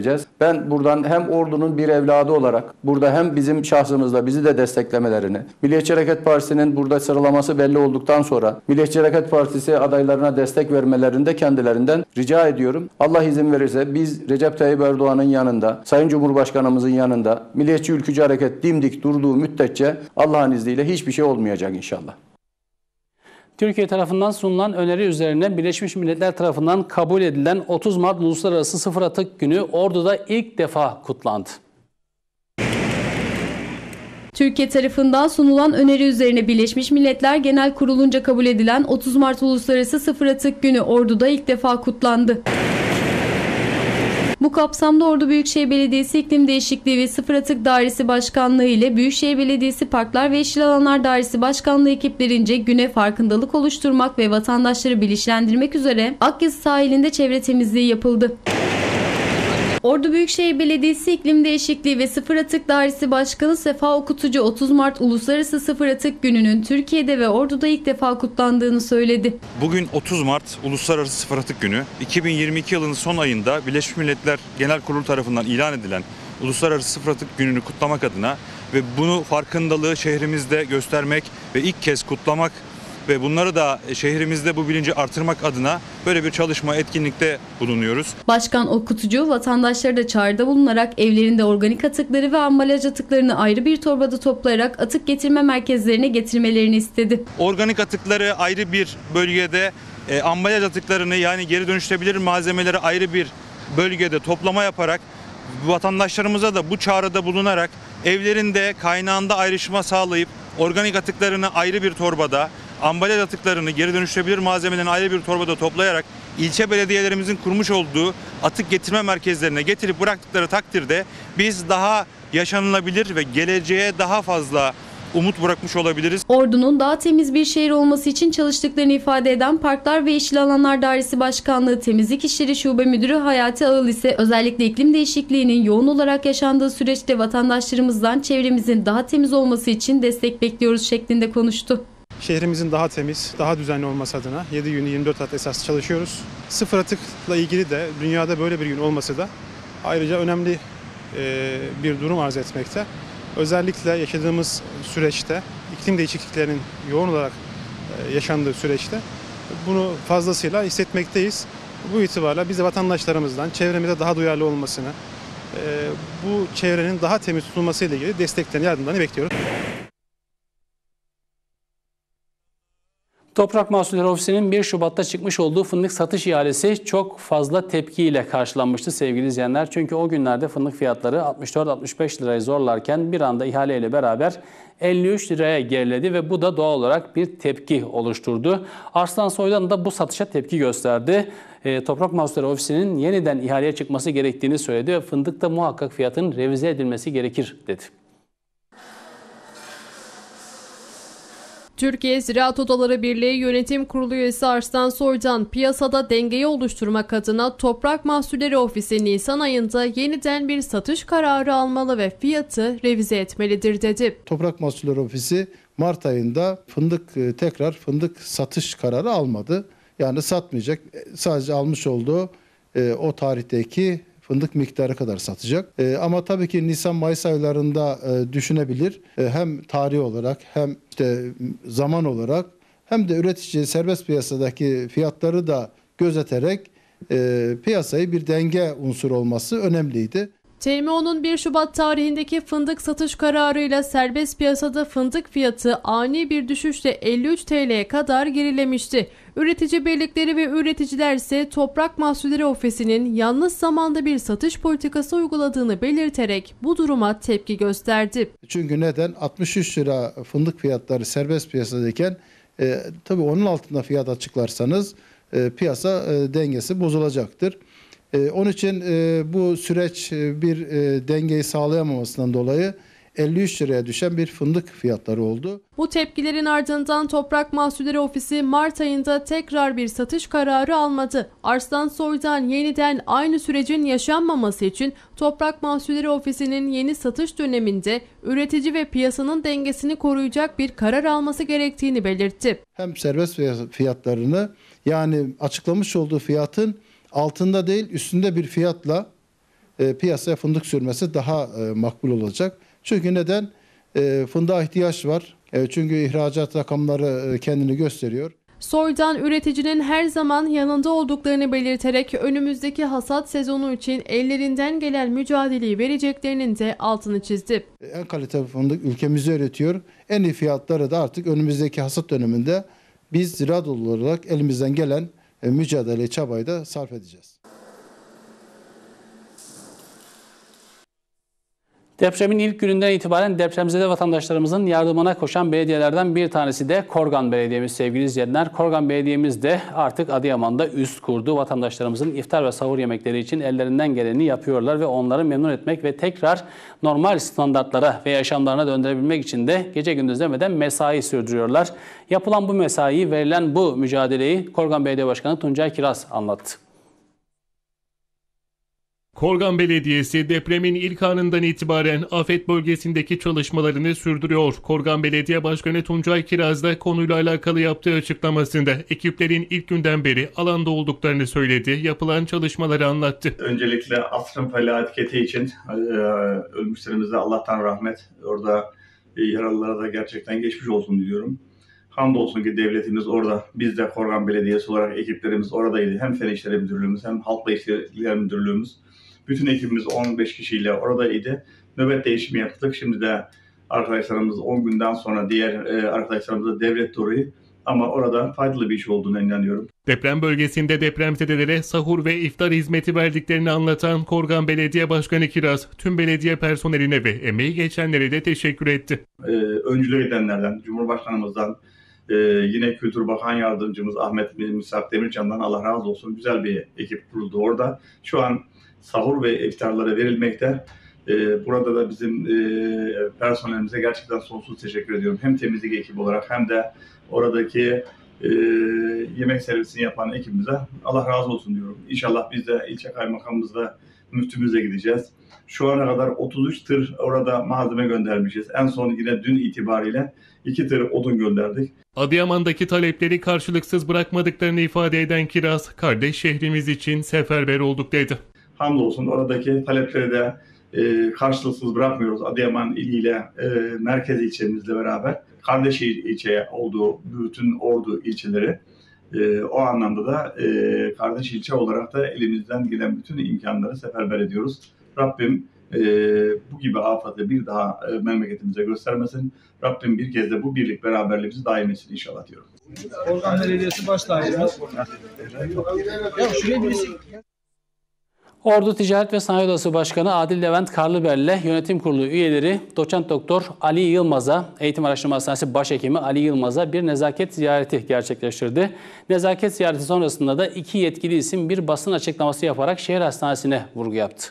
Ben buradan hem ordunun bir evladı olarak burada hem bizim şahsımızda bizi de desteklemelerini, Milliyetçi Hareket Partisi'nin burada sıralaması belli olduktan sonra Milliyetçi Hareket Partisi adaylarına destek vermelerini de kendilerinden rica ediyorum. Allah izin verirse biz Recep Tayyip Erdoğan'ın yanında, Sayın Cumhurbaşkanımızın yanında Milliyetçi Ülkücü Hareket dimdik durduğu müddetçe Allah'ın izniyle hiçbir şey olmayacak inşallah. Türkiye tarafından sunulan öneri üzerine Birleşmiş Milletler tarafından kabul edilen otuz Mart Uluslararası Sıfır Atık Günü Ordu'da ilk defa kutlandı. Türkiye tarafından sunulan öneri üzerine Birleşmiş Milletler Genel Kurulu'nca kabul edilen otuz Mart Uluslararası Sıfır Atık Günü Ordu'da ilk defa kutlandı. Bu kapsamda Ordu Büyükşehir Belediyesi İklim Değişikliği ve Sıfır Atık Dairesi Başkanlığı ile Büyükşehir Belediyesi Parklar ve Yeşil Alanlar Dairesi Başkanlığı ekiplerince güne farkındalık oluşturmak ve vatandaşları bilinçlendirmek üzere Akyazı sahilinde çevre temizliği yapıldı. Ordu Büyükşehir Belediyesi İklim Değişikliği ve Sıfır Atık Dairesi Başkanı Sefa Okutucu otuz Mart Uluslararası Sıfır Atık Günü'nün Türkiye'de ve Ordu'da ilk defa kutlandığını söyledi. Bugün otuz Mart Uluslararası Sıfır Atık Günü. iki bin yirmi iki yılının son ayında Birleşmiş Milletler Genel Kurulu tarafından ilan edilen Uluslararası Sıfır Atık Günü'nü kutlamak adına ve bunu farkındalığı şehrimizde göstermek ve ilk kez kutlamak ve bunları da şehrimizde bu bilinci artırmak adına böyle bir çalışma, etkinlikte bulunuyoruz. Başkan Okutucu vatandaşlara da çağrıda bulunarak evlerinde organik atıkları ve ambalaj atıklarını ayrı bir torbada toplayarak atık getirme merkezlerine getirmelerini istedi. Organik atıkları ayrı bir bölgede, e, ambalaj atıklarını yani geri dönüştürülebilir malzemeleri ayrı bir bölgede toplama yaparak vatandaşlarımıza da bu çağrıda bulunarak evlerinde kaynağında ayrışma sağlayıp organik atıklarını ayrı bir torbada, ambalaj atıklarını geri dönüştürülebilir malzemelerini ayrı bir torbada toplayarak ilçe belediyelerimizin kurmuş olduğu atık getirme merkezlerine getirip bıraktıkları takdirde biz daha yaşanılabilir ve geleceğe daha fazla umut bırakmış olabiliriz. Ordu'nun daha temiz bir şehir olması için çalıştıklarını ifade eden Parklar ve Yeşil Alanlar Dairesi Başkanlığı Temizlik İşleri Şube Müdürü Hayati Ağıl ise özellikle iklim değişikliğinin yoğun olarak yaşandığı süreçte vatandaşlarımızdan çevremizin daha temiz olması için destek bekliyoruz şeklinde konuştu. Şehrimizin daha temiz, daha düzenli olması adına yedi gün yirmi dört saat esas çalışıyoruz. Sıfır atıkla ilgili de dünyada böyle bir gün olması da ayrıca önemli bir durum arz etmekte. Özellikle yaşadığımız süreçte, iklim değişikliklerinin yoğun olarak yaşandığı süreçte bunu fazlasıyla hissetmekteyiz. Bu itibarla biz de vatandaşlarımızdan çevremize daha duyarlı olmasını, bu çevrenin daha temiz tutulması ile ilgili desteklerini, yardımlarını bekliyoruz. Toprak Mahsulleri Ofisi'nin bir Şubat'ta çıkmış olduğu fındık satış ihalesi çok fazla tepkiyle karşılanmıştı sevgili izleyenler. Çünkü o günlerde fındık fiyatları altmış dört altmış beş lirayı zorlarken bir anda ihaleyle beraber elli üç liraya geriledi ve bu da doğal olarak bir tepki oluşturdu. Arslan Soydan da bu satışa tepki gösterdi. E, Toprak Mahsulleri Ofisi'nin yeniden ihaleye çıkması gerektiğini söyledi ve fındıkta muhakkak fiyatın revize edilmesi gerekir dedi. Türkiye Ziraat Odaları Birliği Yönetim Kurulu üyesi Arslan Soydan, piyasada dengeyi oluşturmak adına Toprak Mahsulleri Ofisi Nisan ayında yeniden bir satış kararı almalı ve fiyatı revize etmelidir dedi. Toprak Mahsulleri Ofisi Mart ayında fındık tekrar fındık satış kararı almadı. Yani satmayacak. Sadece almış olduğu e, o tarihteki fındık miktarı kadar satacak. E, ama tabii ki Nisan-Mayıs aylarında e, düşünebilir. E, hem tarih olarak hem işte zaman olarak hem de üretici serbest piyasadaki fiyatları da gözeterek e, piyasayı bir denge unsuru olması önemliydi. T M O'nun bir Şubat tarihindeki fındık satış kararıyla serbest piyasada fındık fiyatı ani bir düşüşle elli üç TL'ye kadar gerilemişti. Üretici birlikleri ve üreticiler ise Toprak Mahsulleri Ofisi'nin yanlış zamanda bir satış politikası uyguladığını belirterek bu duruma tepki gösterdi. Çünkü neden? altmış üç lira fındık fiyatları serbest piyasadayken e, tabii onun altında fiyat açıklarsanız e, piyasa e, dengesi bozulacaktır. E, onun için e, bu süreç e, bir e, dengeyi sağlayamamasından dolayı elli üç liraya düşen bir fındık fiyatları oldu. Bu tepkilerin ardından Toprak Mahsulleri Ofisi Mart ayında tekrar bir satış kararı almadı. Arslan Soydan yeniden aynı sürecin yaşanmaması için Toprak Mahsulleri Ofisi'nin yeni satış döneminde üretici ve piyasanın dengesini koruyacak bir karar alması gerektiğini belirtti. Hem serbest fiyatlarını yani açıklamış olduğu fiyatın altında değil üstünde bir fiyatla e, piyasaya fındık sürmesi daha e, makbul olacak. Çünkü neden? E, fındığa ihtiyaç var. E, çünkü ihracat rakamları e, kendini gösteriyor. Soydan üreticinin her zaman yanında olduklarını belirterek önümüzdeki hasat sezonu için ellerinden gelen mücadeleyi vereceklerinin de altını çizdi. En kaliteli fındık ülkemizde üretiyor. En iyi fiyatları da artık önümüzdeki hasat döneminde biz ziraat olarak elimizden gelen e, mücadeleyi, çabayı da sarf edeceğiz. Depremin ilk gününden itibaren depremzede vatandaşlarımızın yardımına koşan belediyelerden bir tanesi de Korgan Belediye'miz sevgili izleyenler. Korgan Belediye'miz de artık Adıyaman'da üst kurdu. Vatandaşlarımızın iftar ve sahur yemekleri için ellerinden geleni yapıyorlar ve onları memnun etmek ve tekrar normal standartlara ve yaşamlarına döndürebilmek için de gece gündüz demeden mesai sürdürüyorlar. Yapılan bu mesaiyi, verilen bu mücadeleyi Korgan Belediye Başkanı Tuncay Kiraz anlattı. Korgan Belediyesi depremin ilk anından itibaren afet bölgesindeki çalışmalarını sürdürüyor. Korgan Belediye Başkanı Tuncay Kiraz da konuyla alakalı yaptığı açıklamasında ekiplerin ilk günden beri alanda olduklarını söyledi. Yapılan çalışmaları anlattı. Öncelikle asrın felaketi için ölmüşlerimize Allah'tan rahmet, orada yaralılara da gerçekten geçmiş olsun diliyorum. Hamdolsun ki devletimiz orada, biz de Korgan Belediyesi olarak ekiplerimiz oradaydı. Hem Fen İşleri Müdürlüğümüz hem Halkla İlişkiler Müdürlüğümüz. Bütün ekibimiz on beş kişiyle oradaydı. Nöbet değişimi yaptık. Şimdi de arkadaşlarımız on günden sonra diğer arkadaşlarımıza devlet doğruyu, ama orada faydalı bir iş olduğuna inanıyorum. Deprem bölgesinde depremzedelere sahur ve iftar hizmeti verdiklerini anlatan Korgan Belediye Başkanı Kiraz, tüm belediye personeline ve emeği geçenlere de teşekkür etti. Ee, öncülük edenlerden, Cumhurbaşkanımızdan, e, yine Kültür Bakan Yardımcımız Ahmet Misafir Demircan'dan Allah razı olsun. Güzel bir ekip kuruldu orada. Şu an sahur ve iftarlara verilmekte. Ee, burada da bizim e, personelimize gerçekten sonsuz teşekkür ediyorum. Hem temizlik ekibi olarak hem de oradaki e, yemek servisini yapan ekibimize Allah razı olsun diyorum. İnşallah biz de ilçe kaymakamımızla, müftümüzle gideceğiz. Şu ana kadar otuz üç tır orada malzeme göndermişiz. En son yine dün itibariyle iki tır odun gönderdik. Adıyaman'daki talepleri karşılıksız bırakmadıklarını ifade eden Kiraz, kardeş şehrimiz için seferber olduk dedi. Hamdolsun oradaki talepleri de e, karşılıksız bırakmıyoruz. Adıyaman iliyle e, merkez ilçemizle beraber kardeş ilçe olduğu bütün Ordu ilçeleri e, o anlamda da e, kardeş ilçe olarak da elimizden gelen bütün imkanları seferber ediyoruz. Rabbim e, bu gibi afatı bir daha e, memleketimize göstermesin. Rabbim bir kez de bu birlik beraberliğimizi daim etsin inşallah diyorum. Korgan Belediyesi başlayacağız. Ya şuraya birisi... Ordu Ticaret ve Sanayi Odası Başkanı Adil Levent Karlıbel'le Yönetim Kurulu üyeleri Doçent Doktor Ali Yılmaz'a, Eğitim Araştırma Hastanesi Başhekimi Ali Yılmaz'a bir nezaket ziyareti gerçekleştirdi. Nezaket ziyareti sonrasında da iki yetkili isim bir basın açıklaması yaparak şehir hastanesine vurgu yaptı.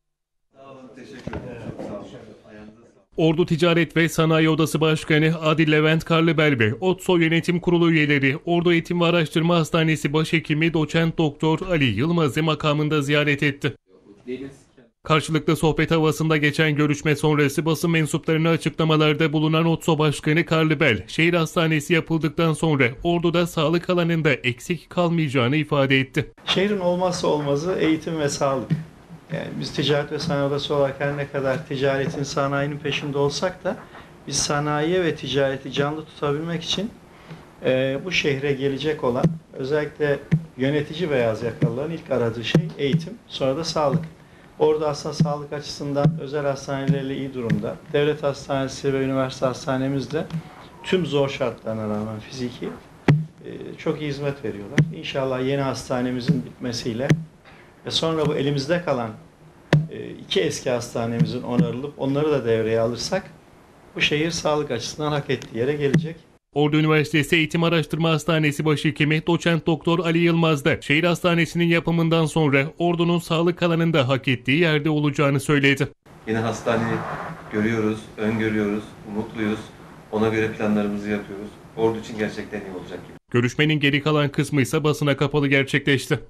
Ordu Ticaret ve Sanayi Odası Başkanı Adil Levent Karlıbel ve ODSO Yönetim Kurulu üyeleri Ordu Eğitim ve Araştırma Hastanesi Başhekimi Doçent Doktor Ali Yılmaz'ı makamında ziyaret etti. Karşılıklı sohbet havasında geçen görüşme sonrası basın mensuplarına açıklamalarda bulunan ODSO Başkanı Karlıbel, şehir hastanesi yapıldıktan sonra Ordu'da sağlık alanında eksik kalmayacağını ifade etti. Şehrin olmazsa olmazı eğitim ve sağlık. Yani biz ticaret ve sanayi odası olarak her ne kadar ticaretin, sanayinin peşinde olsak da biz sanayiye ve ticareti canlı tutabilmek için e, bu şehre gelecek olan özellikle yönetici beyaz yakalıların ilk aradığı şey eğitim, sonra da sağlık. Orada aslında sağlık açısından özel hastanelerle iyi durumda. Devlet hastanesi ve üniversite hastanemiz de tüm zor şartlarına rağmen fiziki e, çok iyi hizmet veriyorlar. İnşallah yeni hastanemizin bitmesiyle ve sonra bu elimizde kalan iki eski hastanemizin onarılıp onları da devreye alırsak bu şehir sağlık açısından hak ettiği yere gelecek. Ordu Üniversitesi Eğitim Araştırma Hastanesi Başhekimi Doçent Doktor Ali Yılmaz da şehir hastanesinin yapımından sonra Ordu'nun sağlık alanında hak ettiği yerde olacağını söyledi. Yeni hastaneyi görüyoruz, öngörüyoruz, umutluyuz. Ona göre planlarımızı yapıyoruz. Ordu için gerçekten iyi olacak gibi. Görüşmenin geri kalan kısmı ise basına kapalı gerçekleşti.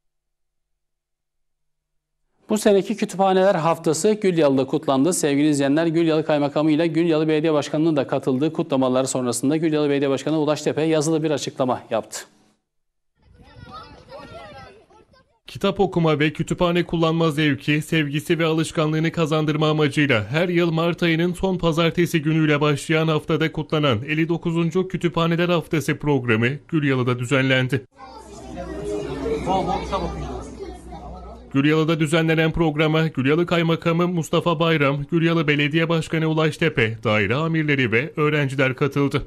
Bu seneki Kütüphaneler Haftası Gülyalı'da kutlandı. Sevgili izleyenler, Gülyalı Kaymakamı ile Gülyalı Belediye Başkanı'nın da katıldığı kutlamaları sonrasında Gülyalı Belediye Başkanı Ulaş Tepe yazılı bir açıklama yaptı. Kitap okuma ve kütüphane kullanma zevki, sevgisi ve alışkanlığını kazandırma amacıyla her yıl Mart ayının son pazartesi günüyle başlayan haftada kutlanan elli dokuzuncu Kütüphaneler Haftası programı Gülyalı'da düzenlendi. Gülyalı'da düzenlenen programa Gülyalı Kaymakamı Mustafa Bayram, Gülyalı Belediye Başkanı Ulaş Tepe, daire amirleri ve öğrenciler katıldı.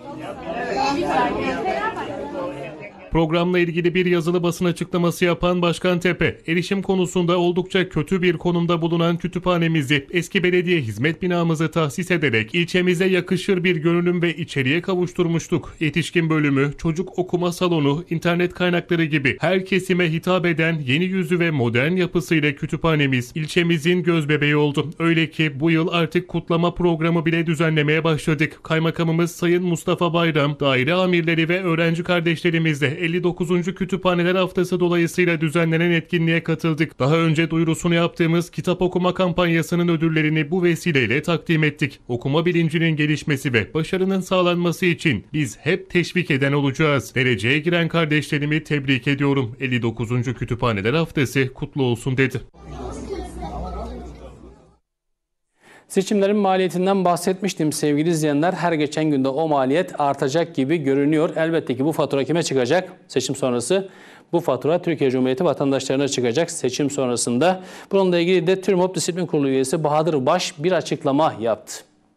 Programla ilgili bir yazılı basın açıklaması yapan Başkan Tepe, erişim konusunda oldukça kötü bir konumda bulunan kütüphanemizi, eski belediye hizmet binamızı tahsis ederek ilçemize yakışır bir görünüm ve içeriğe kavuşturmuştuk. Yetişkin bölümü, çocuk okuma salonu, internet kaynakları gibi her kesime hitap eden yeni yüzü ve modern yapısıyla kütüphanemiz ilçemizin gözbebeği oldu. Öyle ki bu yıl artık kutlama programı bile düzenlemeye başladık. Kaymakamımız Sayın Mustafa Bayram, daire amirleri ve öğrenci kardeşlerimizle elli dokuzuncu Kütüphaneler Haftası dolayısıyla düzenlenen etkinliğe katıldık. Daha önce duyurusunu yaptığımız kitap okuma kampanyasının ödüllerini bu vesileyle takdim ettik. Okuma bilincinin gelişmesi ve başarının sağlanması için biz hep teşvik eden olacağız. Dereceye giren kardeşlerimi tebrik ediyorum. elli dokuzuncu Kütüphaneler Haftası kutlu olsun dedi. Seçimlerin maliyetinden bahsetmiştim sevgili izleyenler. Her geçen günde o maliyet artacak gibi görünüyor. Elbette ki bu fatura kime çıkacak? Seçim sonrası bu fatura Türkiye Cumhuriyeti vatandaşlarına çıkacak seçim sonrasında. Bununla ilgili de TÜRMOP Disiplin Kurulu üyesi Bahadır Baş bir açıklama yaptı.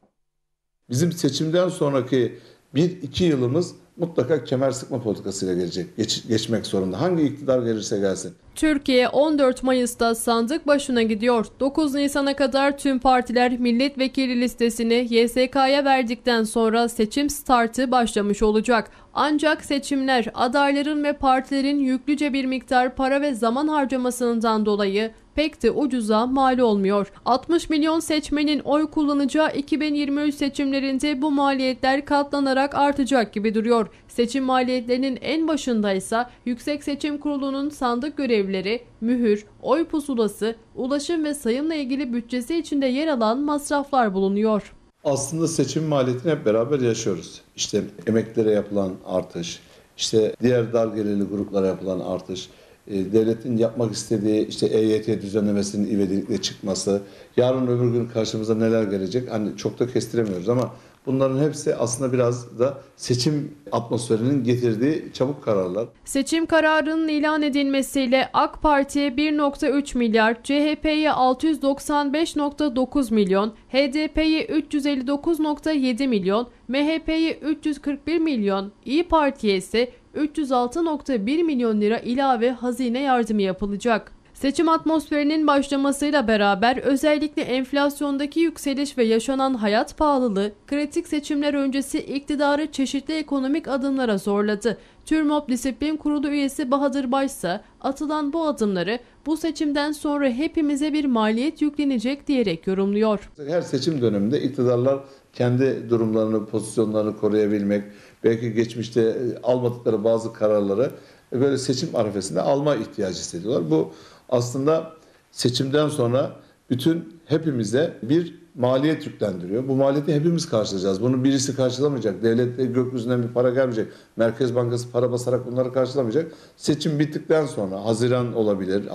Bizim seçimden sonraki bir iki yılımız mutlaka kemer sıkma politikasıyla gelecek, geç, geçmek zorunda. Hangi iktidar gelirse gelsin. Türkiye on dört Mayıs'ta sandık başına gidiyor. dokuz Nisan'a kadar tüm partiler milletvekili listesini Y S K'ya verdikten sonra seçim startı başlamış olacak. Ancak seçimler adayların ve partilerin yüklüce bir miktar para ve zaman harcamasından dolayı pek de ucuza mal olmuyor. altmış milyon seçmenin oy kullanacağı iki bin yirmi üç seçimlerinde bu maliyetler katlanarak artacak gibi duruyor. Seçim maliyetlerinin en başında ise Yüksek Seçim Kurulu'nun sandık görevlileri, mühür, oy pusulası, ulaşım ve sayımla ilgili bütçesi içinde yer alan masraflar bulunuyor. Aslında seçim maliyetini hep beraber yaşıyoruz. İşte emeklere yapılan artış, işte diğer dar gelirli gruplara yapılan artış, devletin yapmak istediği işte E Y T düzenlemesinin ivedilikle çıkması, yarın öbür gün karşımıza neler gelecek hani çok da kestiremiyoruz ama bunların hepsi aslında biraz da seçim atmosferinin getirdiği çabuk kararlar. Seçim kararının ilan edilmesiyle AK Parti'ye bir nokta üç milyar, C H P'ye altı yüz doksan beş nokta dokuz milyon, H D P'ye üç yüz elli dokuz nokta yedi milyon, M H P'ye üç yüz kırk bir milyon, İYİ Parti'ye ise üç yüz altı nokta bir milyon lira ilave hazine yardımı yapılacak. Seçim atmosferinin başlamasıyla beraber özellikle enflasyondaki yükseliş ve yaşanan hayat pahalılığı kritik seçimler öncesi iktidarı çeşitli ekonomik adımlara zorladı. TÜRMOP Disiplin Kurulu üyesi Bahadır Baş ise atılan bu adımları bu seçimden sonra hepimize bir maliyet yüklenecek diyerek yorumluyor. Her seçim döneminde iktidarlar kendi durumlarını, pozisyonlarını koruyabilmek, belki geçmişte almadıkları bazı kararları böyle seçim arifesinde alma ihtiyacı hissediyorlar. Bu aslında seçimden sonra bütün hepimize bir maliyet yüklendiriyor. Bu maliyeti hepimiz karşılayacağız. Bunu birisi karşılamayacak. Devlette gökyüzünden bir para gelmeyecek. Merkez Bankası para basarak bunları karşılamayacak. Seçim bittikten sonra Haziran olabilir,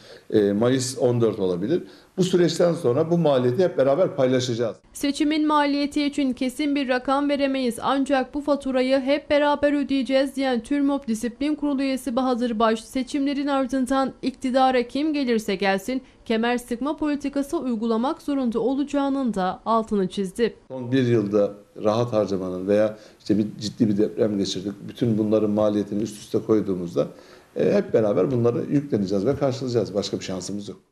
Mayıs on dört olabilir. Bu süreçten sonra bu maliyeti hep beraber paylaşacağız. Seçimin maliyeti için kesin bir rakam veremeyiz ancak bu faturayı hep beraber ödeyeceğiz diyen TÜRMOP Disiplin Kurulu üyesi Bahadır Baş, seçimlerin ardından iktidara kim gelirse gelsin kemer sıkma politikası uygulamak zorunda olacağının da altını çizdi. Son bir yılda rahat harcamanın veya işte bir ciddi bir deprem geçirdik. Bütün bunların maliyetini üst üste koyduğumuzda e, hep beraber bunları yükleneceğiz ve karşılayacağız. Başka bir şansımız yok.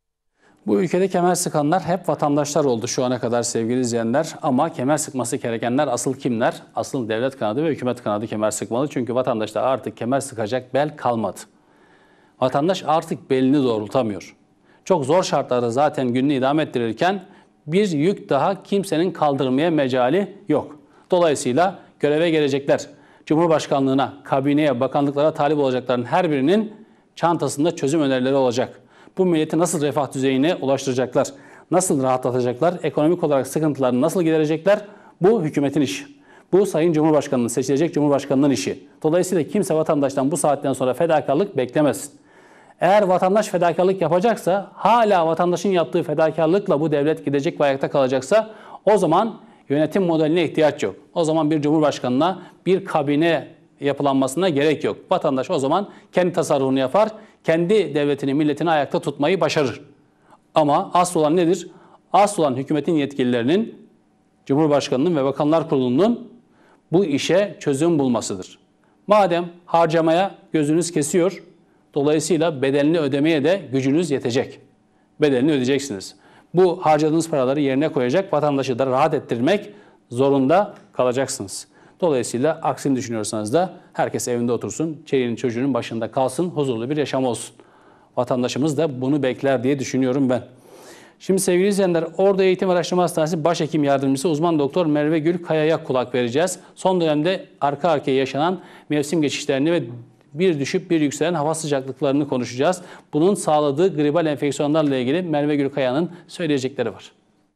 Bu ülkede kemer sıkanlar hep vatandaşlar oldu şu ana kadar sevgili izleyenler. Ama kemer sıkması gerekenler asıl kimler? Asıl devlet kanadı ve hükümet kanadı kemer sıkmalı. Çünkü vatandaşta artık kemer sıkacak bel kalmadı. Vatandaş artık belini doğrultamıyor. Çok zor şartlarda zaten gününü idame ettirirken bir yük daha kimsenin kaldırmaya mecali yok. Dolayısıyla göreve gelecekler. Cumhurbaşkanlığına, kabineye, bakanlıklara talip olacakların her birinin çantasında çözüm önerileri olacak. Bu milleti nasıl refah düzeyine ulaştıracaklar? Nasıl rahatlatacaklar? Ekonomik olarak sıkıntılarını nasıl giderecekler? Bu hükümetin işi. Bu Sayın Cumhurbaşkanı'nın, seçilecek Cumhurbaşkanı'nın işi. Dolayısıyla kimse vatandaştan bu saatten sonra fedakarlık beklemesin. Eğer vatandaş fedakarlık yapacaksa, hala vatandaşın yaptığı fedakarlıkla bu devlet gidecek ve ayakta kalacaksa o zaman yönetim modeline ihtiyaç yok. O zaman bir cumhurbaşkanına, bir kabine yapılanmasına gerek yok. Vatandaş o zaman kendi tasarrufunu yapar, kendi devletini, milletini ayakta tutmayı başarır. Ama asıl olan nedir? Asıl olan hükümetin yetkililerinin, Cumhurbaşkanının ve Bakanlar Kurulu'nun bu işe çözüm bulmasıdır. Madem harcamaya gözünüz kesiyor, dolayısıyla bedelini ödemeye de gücünüz yetecek. Bedelini ödeyeceksiniz. Bu harcadığınız paraları yerine koyacak, vatandaşı da rahat ettirmek zorunda kalacaksınız. Dolayısıyla aksini düşünüyorsanız da herkes evinde otursun, çeliğinin çocuğunun başında kalsın, huzurlu bir yaşam olsun. Vatandaşımız da bunu bekler diye düşünüyorum ben. Şimdi sevgili izleyenler, Ordu Eğitim Araştırma Hastanesi Başhekim Yardımcısı uzman doktor Merve Gül Kaya'ya kulak vereceğiz. Son dönemde arka arkaya yaşanan mevsim geçişlerini ve bir düşüp bir yükselen hava sıcaklıklarını konuşacağız. Bunun sağladığı gribal enfeksiyonlarla ilgili Merve Gül Kaya'nın söyleyecekleri var.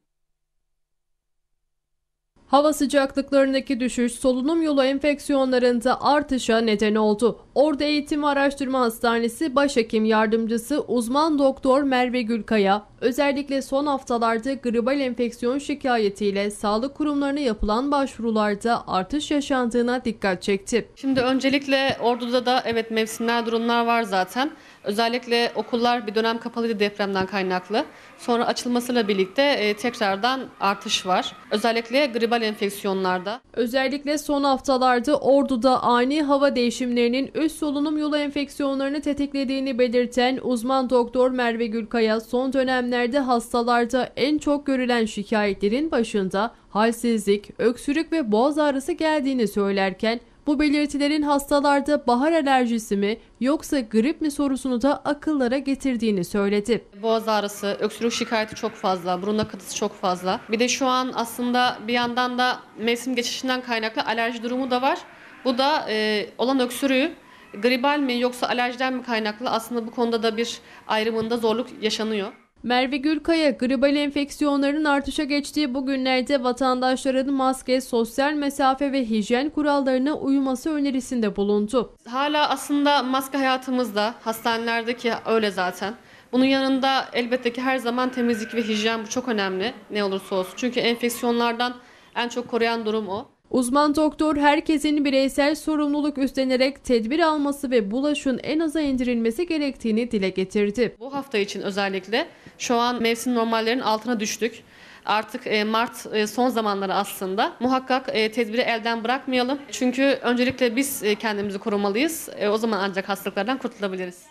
Hava sıcaklıklarındaki düşüş solunum yolu enfeksiyonlarında artışa neden oldu. Ordu Eğitim Araştırma Hastanesi Başhekim Yardımcısı uzman doktor Merve Gülkaya, özellikle son haftalarda gribal enfeksiyon şikayetiyle sağlık kurumlarına yapılan başvurularda artış yaşandığına dikkat çekti. Şimdi öncelikle Ordu'da da evet mevsimler durumlar var zaten. Özellikle okullar bir dönem kapalıydı depremden kaynaklı. Sonra açılmasıyla birlikte e, tekrardan artış var. Özellikle gribal enfeksiyonlarda. Özellikle son haftalarda Ordu'da ani hava değişimlerinin üst solunum yolu enfeksiyonlarını tetiklediğini belirten uzman doktor Merve Gülkaya, son dönemlerde hastalarda en çok görülen şikayetlerin başında halsizlik, öksürük ve boğaz ağrısı geldiğini söylerken, bu belirtilerin hastalarda bahar alerjisi mi yoksa grip mi sorusunu da akıllara getirdiğini söyledi. Boğaz ağrısı, öksürük şikayeti çok fazla, burun akıntısı çok fazla. Bir de şu an aslında bir yandan da mevsim geçişinden kaynaklı alerji durumu da var. Bu da e, olan öksürüğü gribal mi yoksa alerjiden mi kaynaklı, aslında bu konuda da bir ayrımında zorluk yaşanıyor. Merve Gülkaya, gribal enfeksiyonların artışa geçtiği bu günlerde vatandaşların maske, sosyal mesafe ve hijyen kurallarına uyması önerisinde bulundu. Hala aslında maske hayatımızda, hastanelerdeki öyle zaten. Bunun yanında elbette ki her zaman temizlik ve hijyen, bu çok önemli ne olursa olsun. Çünkü enfeksiyonlardan en çok koruyan durum o. Uzman doktor herkesin bireysel sorumluluk üstlenerek tedbir alması ve bulaşın en aza indirilmesi gerektiğini dile getirdi. Bu hafta için özellikle şu an mevsim normallerinin altına düştük. Artık Mart son zamanları aslında. Muhakkak tedbiri elden bırakmayalım. Çünkü öncelikle biz kendimizi korumalıyız. O zaman ancak hastalıklardan kurtulabiliriz.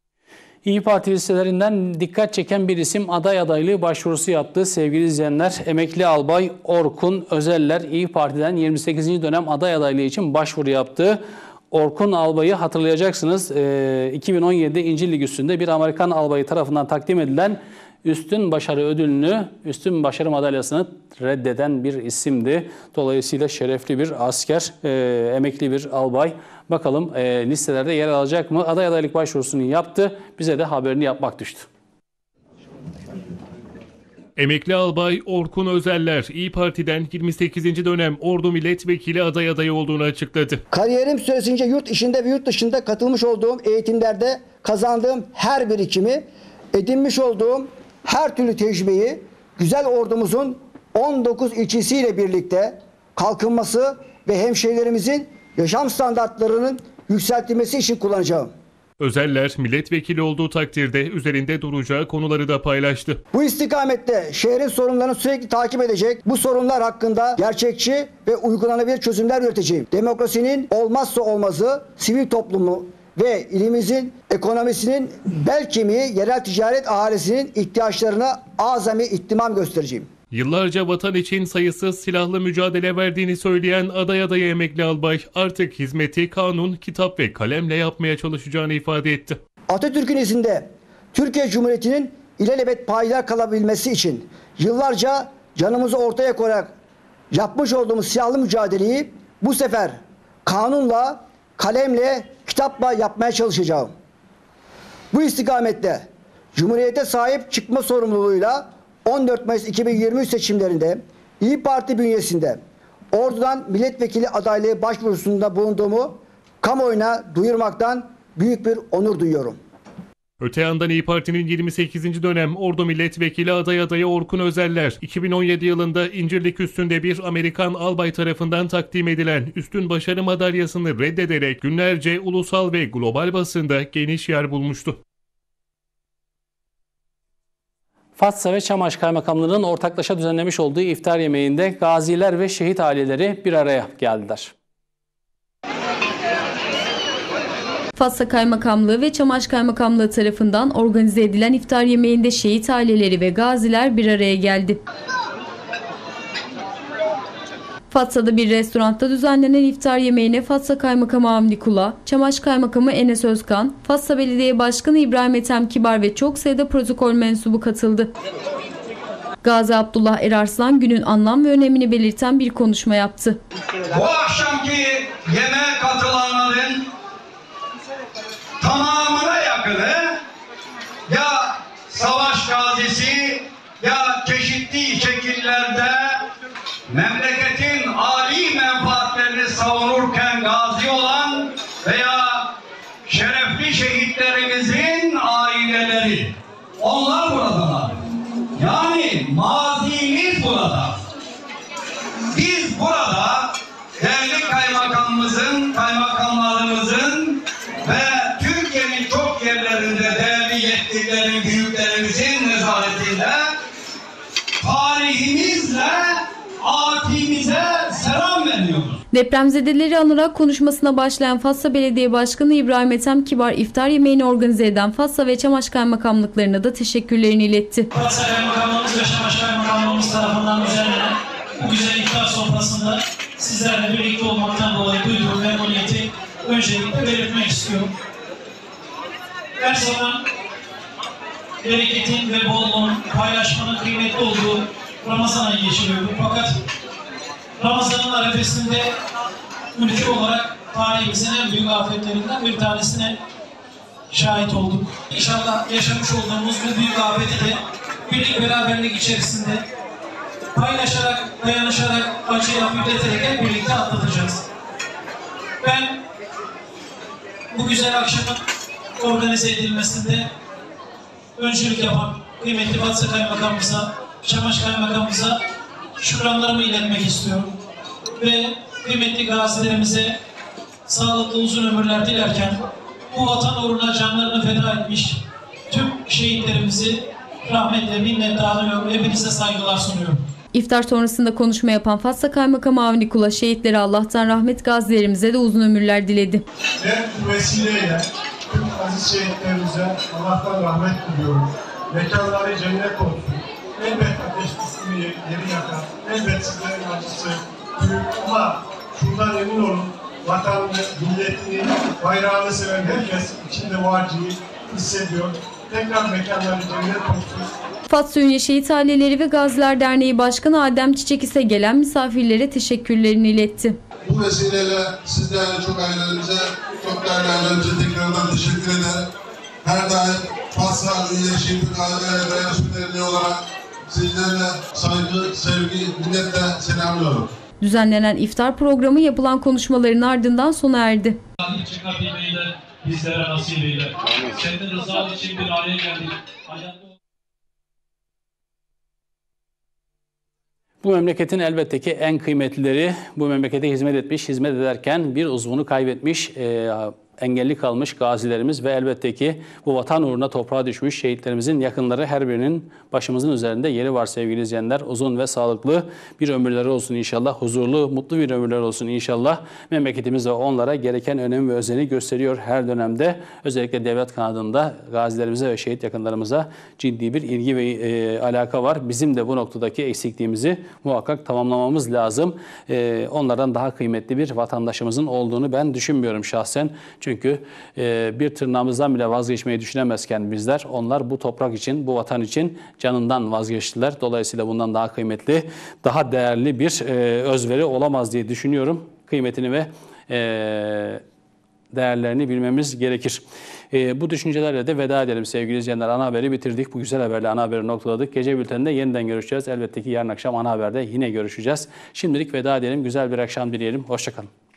İYİ Parti listelerinden dikkat çeken bir isim aday adaylığı başvurusu yaptı. Sevgili izleyenler, emekli albay Orkun Özeller İYİ Parti'den yirmi sekizinci dönem aday adaylığı için başvuru yaptı. Orkun albayı hatırlayacaksınız, iki bin on yedi İncirlik üstünde bir Amerikan albayı tarafından takdim edilen üstün başarı ödülünü, üstün başarı madalyasını reddeden bir isimdi. Dolayısıyla şerefli bir asker, e, emekli bir albay. Bakalım e, listelerde yer alacak mı? Aday adaylık başvurusunu yaptı. Bize de haberini yapmak düştü. Emekli albay Orkun Özeller, İYİ Parti'den yirmi sekizinci dönem Ordu Milletvekili aday adayı olduğunu açıkladı. Kariyerim süresince yurt içinde ve yurt dışında katılmış olduğum eğitimlerde kazandığım her birikimi, edinmiş olduğum her türlü tecrübeyi güzel ordumuzun on dokuz ilçesiyle birlikte kalkınması ve hemşehrilerimizin yaşam standartlarının yükseltilmesi için kullanacağım. Özeller milletvekili olduğu takdirde üzerinde duracağı konuları da paylaştı. Bu istikamette şehrin sorunlarını sürekli takip edecek, bu sorunlar hakkında gerçekçi ve uygulanabilir çözümler üreteceğim. Demokrasinin olmazsa olmazı sivil toplumu ve ilimizin ekonomisinin bel kemiği yerel ticaret ahalisinin ihtiyaçlarına azami ihtimam göstereceğim. Yıllarca vatan için sayısız silahlı mücadele verdiğini söyleyen aday adayı emekli albay artık hizmeti kanun, kitap ve kalemle yapmaya çalışacağını ifade etti. Atatürk'ün izinde Türkiye Cumhuriyeti'nin ilelebet payidar kalabilmesi için yıllarca canımızı ortaya koyarak yapmış olduğumuz silahlı mücadeleyi bu sefer kanunla, kalemle, kitapla yapmaya çalışacağım. Bu istikamette Cumhuriyete sahip çıkma sorumluluğuyla on dört Mayıs iki bin yirmi üç seçimlerinde İYİ Parti bünyesinde Ordu'dan milletvekili adaylığı başvurusunda bulunduğumu kamuoyuna duyurmaktan büyük bir onur duyuyorum. Öte yandan İYİ Parti'nin yirmi sekizinci dönem Ordu Milletvekili aday adayı Orkun Özeller, iki bin on yedi yılında İncirlik üstünde bir Amerikan albay tarafından takdim edilen Üstün Başarı Madalyasını reddederek günlerce ulusal ve global basında geniş yer bulmuştu. Fatsa ve Çamaş Kaymakamlığı'nın ortaklaşa düzenlemiş olduğu iftar yemeğinde gaziler ve şehit aileleri bir araya geldiler. Fatsa Kaymakamlığı ve Çamaş Kaymakamlığı tarafından organize edilen iftar yemeğinde şehit aileleri ve gaziler bir araya geldi. Fatsa'da bir restoranda düzenlenen iftar yemeğine Fatsa Kaymakamı Avni Kula, Çamaş Kaymakamı Enes Özkan, Fatsa Belediye Başkanı İbrahim Ethem Kibar ve çok sayıda protokol mensubu katıldı. Gazi Abdullah Erarslan günün anlam ve önemini belirten bir konuşma yaptı. Bu akşamki yemeğe katılanların tamamına yakını ya savaş gazisi ya çeşitli şekillerde memleketin âli menfaatlerini savunurken gazi olan veya şerefli şehitlerimizin aileleri. Onlar buradalar. Yani mazimiz burada. Biz burada değerli kaymakamımızın, kaymakamlarımızın ve Türkiye'nin çok yerlerinde değerli yetkililerin, büyüklerimizin nezaretinde tarihimizle atimize selam veriyoruz. Depremzedeleri anarak konuşmasına başlayan Fatsa Belediye Başkanı İbrahim Ethem Kibar iftar yemeğini organize eden Fatsa ve Çamaş Kaymakamlıklarına da teşekkürlerini iletti. Fatsa Kaymakamlığımız ve Çamaş Kaymakamlığımız tarafından düzenlenen bu güzel iftar sofrasında sizlerle birlikte olmaktan dolayı duyduğum memnuniyeti öncelikle belirtmek istiyorum. Her zaman bereketin ve bolluğun, paylaşmanın kıymetli olduğu Ramazan ayı geçiriyordu. Fakat Ramazan'ın arefesinde ülke olarak tarihimizin en büyük afetlerinden bir tanesine şahit olduk. İnşallah yaşamış olduğumuz bu büyük afeti de birlik beraberlik içerisinde paylaşarak, dayanışarak, acıyla müddeterek hep birlikte atlatacağız. Ben bu güzel akşamın organize edilmesinde öncülük yapan kıymetli Fatsa Kaymakamımıza, Çamaş Kaymakamımıza şükranlarımı iletmek istiyorum. Ve kıymetli gazilerimize sağlıklı uzun ömürler dilerken bu vatan uğruna canlarını feda etmiş tüm şehitlerimizi rahmetle, minnetle anıyorum. Hepinize saygılar sunuyorum. İftar sonrasında konuşma yapan Fatsa Kaymakamı Avni Kula şehitlere Allah'tan rahmet, gazilerimize de uzun ömürler diledi. Ben bu vesileyle tüm aziz şehitlerimize Allah'tan rahmet diliyorum. Mekanları cennet olsun. Elbet ateş üstünü yeri yakar. Elbet sizlerin acısı büyük ama şundan emin olun, vatanını, milletini, bayrağını seven herkes içinde bu acıyı hissediyor. Tekrar mekanları cennet olsun. Fatsa Ünye Şehit Aileleri ve Gaziler Derneği Başkanı Adem Çiçek ise gelen misafirlere teşekkürlerini iletti. Bu vesileyle sizlerle çok ailelerimize, çok değerli ailelerimize tekrardan teşekkür ederim. Her daim Fatsa Ünye Şehit Aileleri Derneği olarak sizlerle saygı, sevgi, minnetle selamlıyorum. Düzenlenen iftar programı yapılan konuşmaların ardından sona erdi. Bizlere nasip eyle. Senin rızan için bir araya geldik. Bu memleketin elbette ki en kıymetlileri bu memlekete hizmet etmiş, hizmet ederken bir uzvunu kaybetmiş, e, engelli kalmış gazilerimiz ve elbette ki bu vatan uğruna toprağa düşmüş şehitlerimizin yakınları, her birinin başımızın üzerinde yeri var sevgili izleyenler. Uzun ve sağlıklı bir ömürleri olsun inşallah. Huzurlu, mutlu bir ömürleri olsun inşallah. Memleketimiz de onlara gereken önem ve özeni gösteriyor her dönemde. Özellikle devlet kanadında gazilerimize ve şehit yakınlarımıza ciddi bir ilgi ve e, alaka var. Bizim de bu noktadaki eksikliğimizi muhakkak tamamlamamız lazım. E, onlardan daha kıymetli bir vatandaşımızın olduğunu ben düşünmüyorum şahsen. Çünkü e, bir tırnağımızdan bile vazgeçmeyi düşünemezken bizler, onlar bu toprak için, bu vatan için canından vazgeçtiler. Dolayısıyla bundan daha kıymetli, daha değerli bir e, özveri olamaz diye düşünüyorum. Kıymetini ve e, değerlerini bilmemiz gerekir. E, bu düşüncelerle de veda edelim sevgili izleyenler. Ana haberi bitirdik. Bu güzel haberle ana haberi noktaladık. Gece bülteninde yeniden görüşeceğiz. Elbette ki yarın akşam ana haberde yine görüşeceğiz. Şimdilik veda edelim. Güzel bir akşam dileyelim. Hoşça kalın.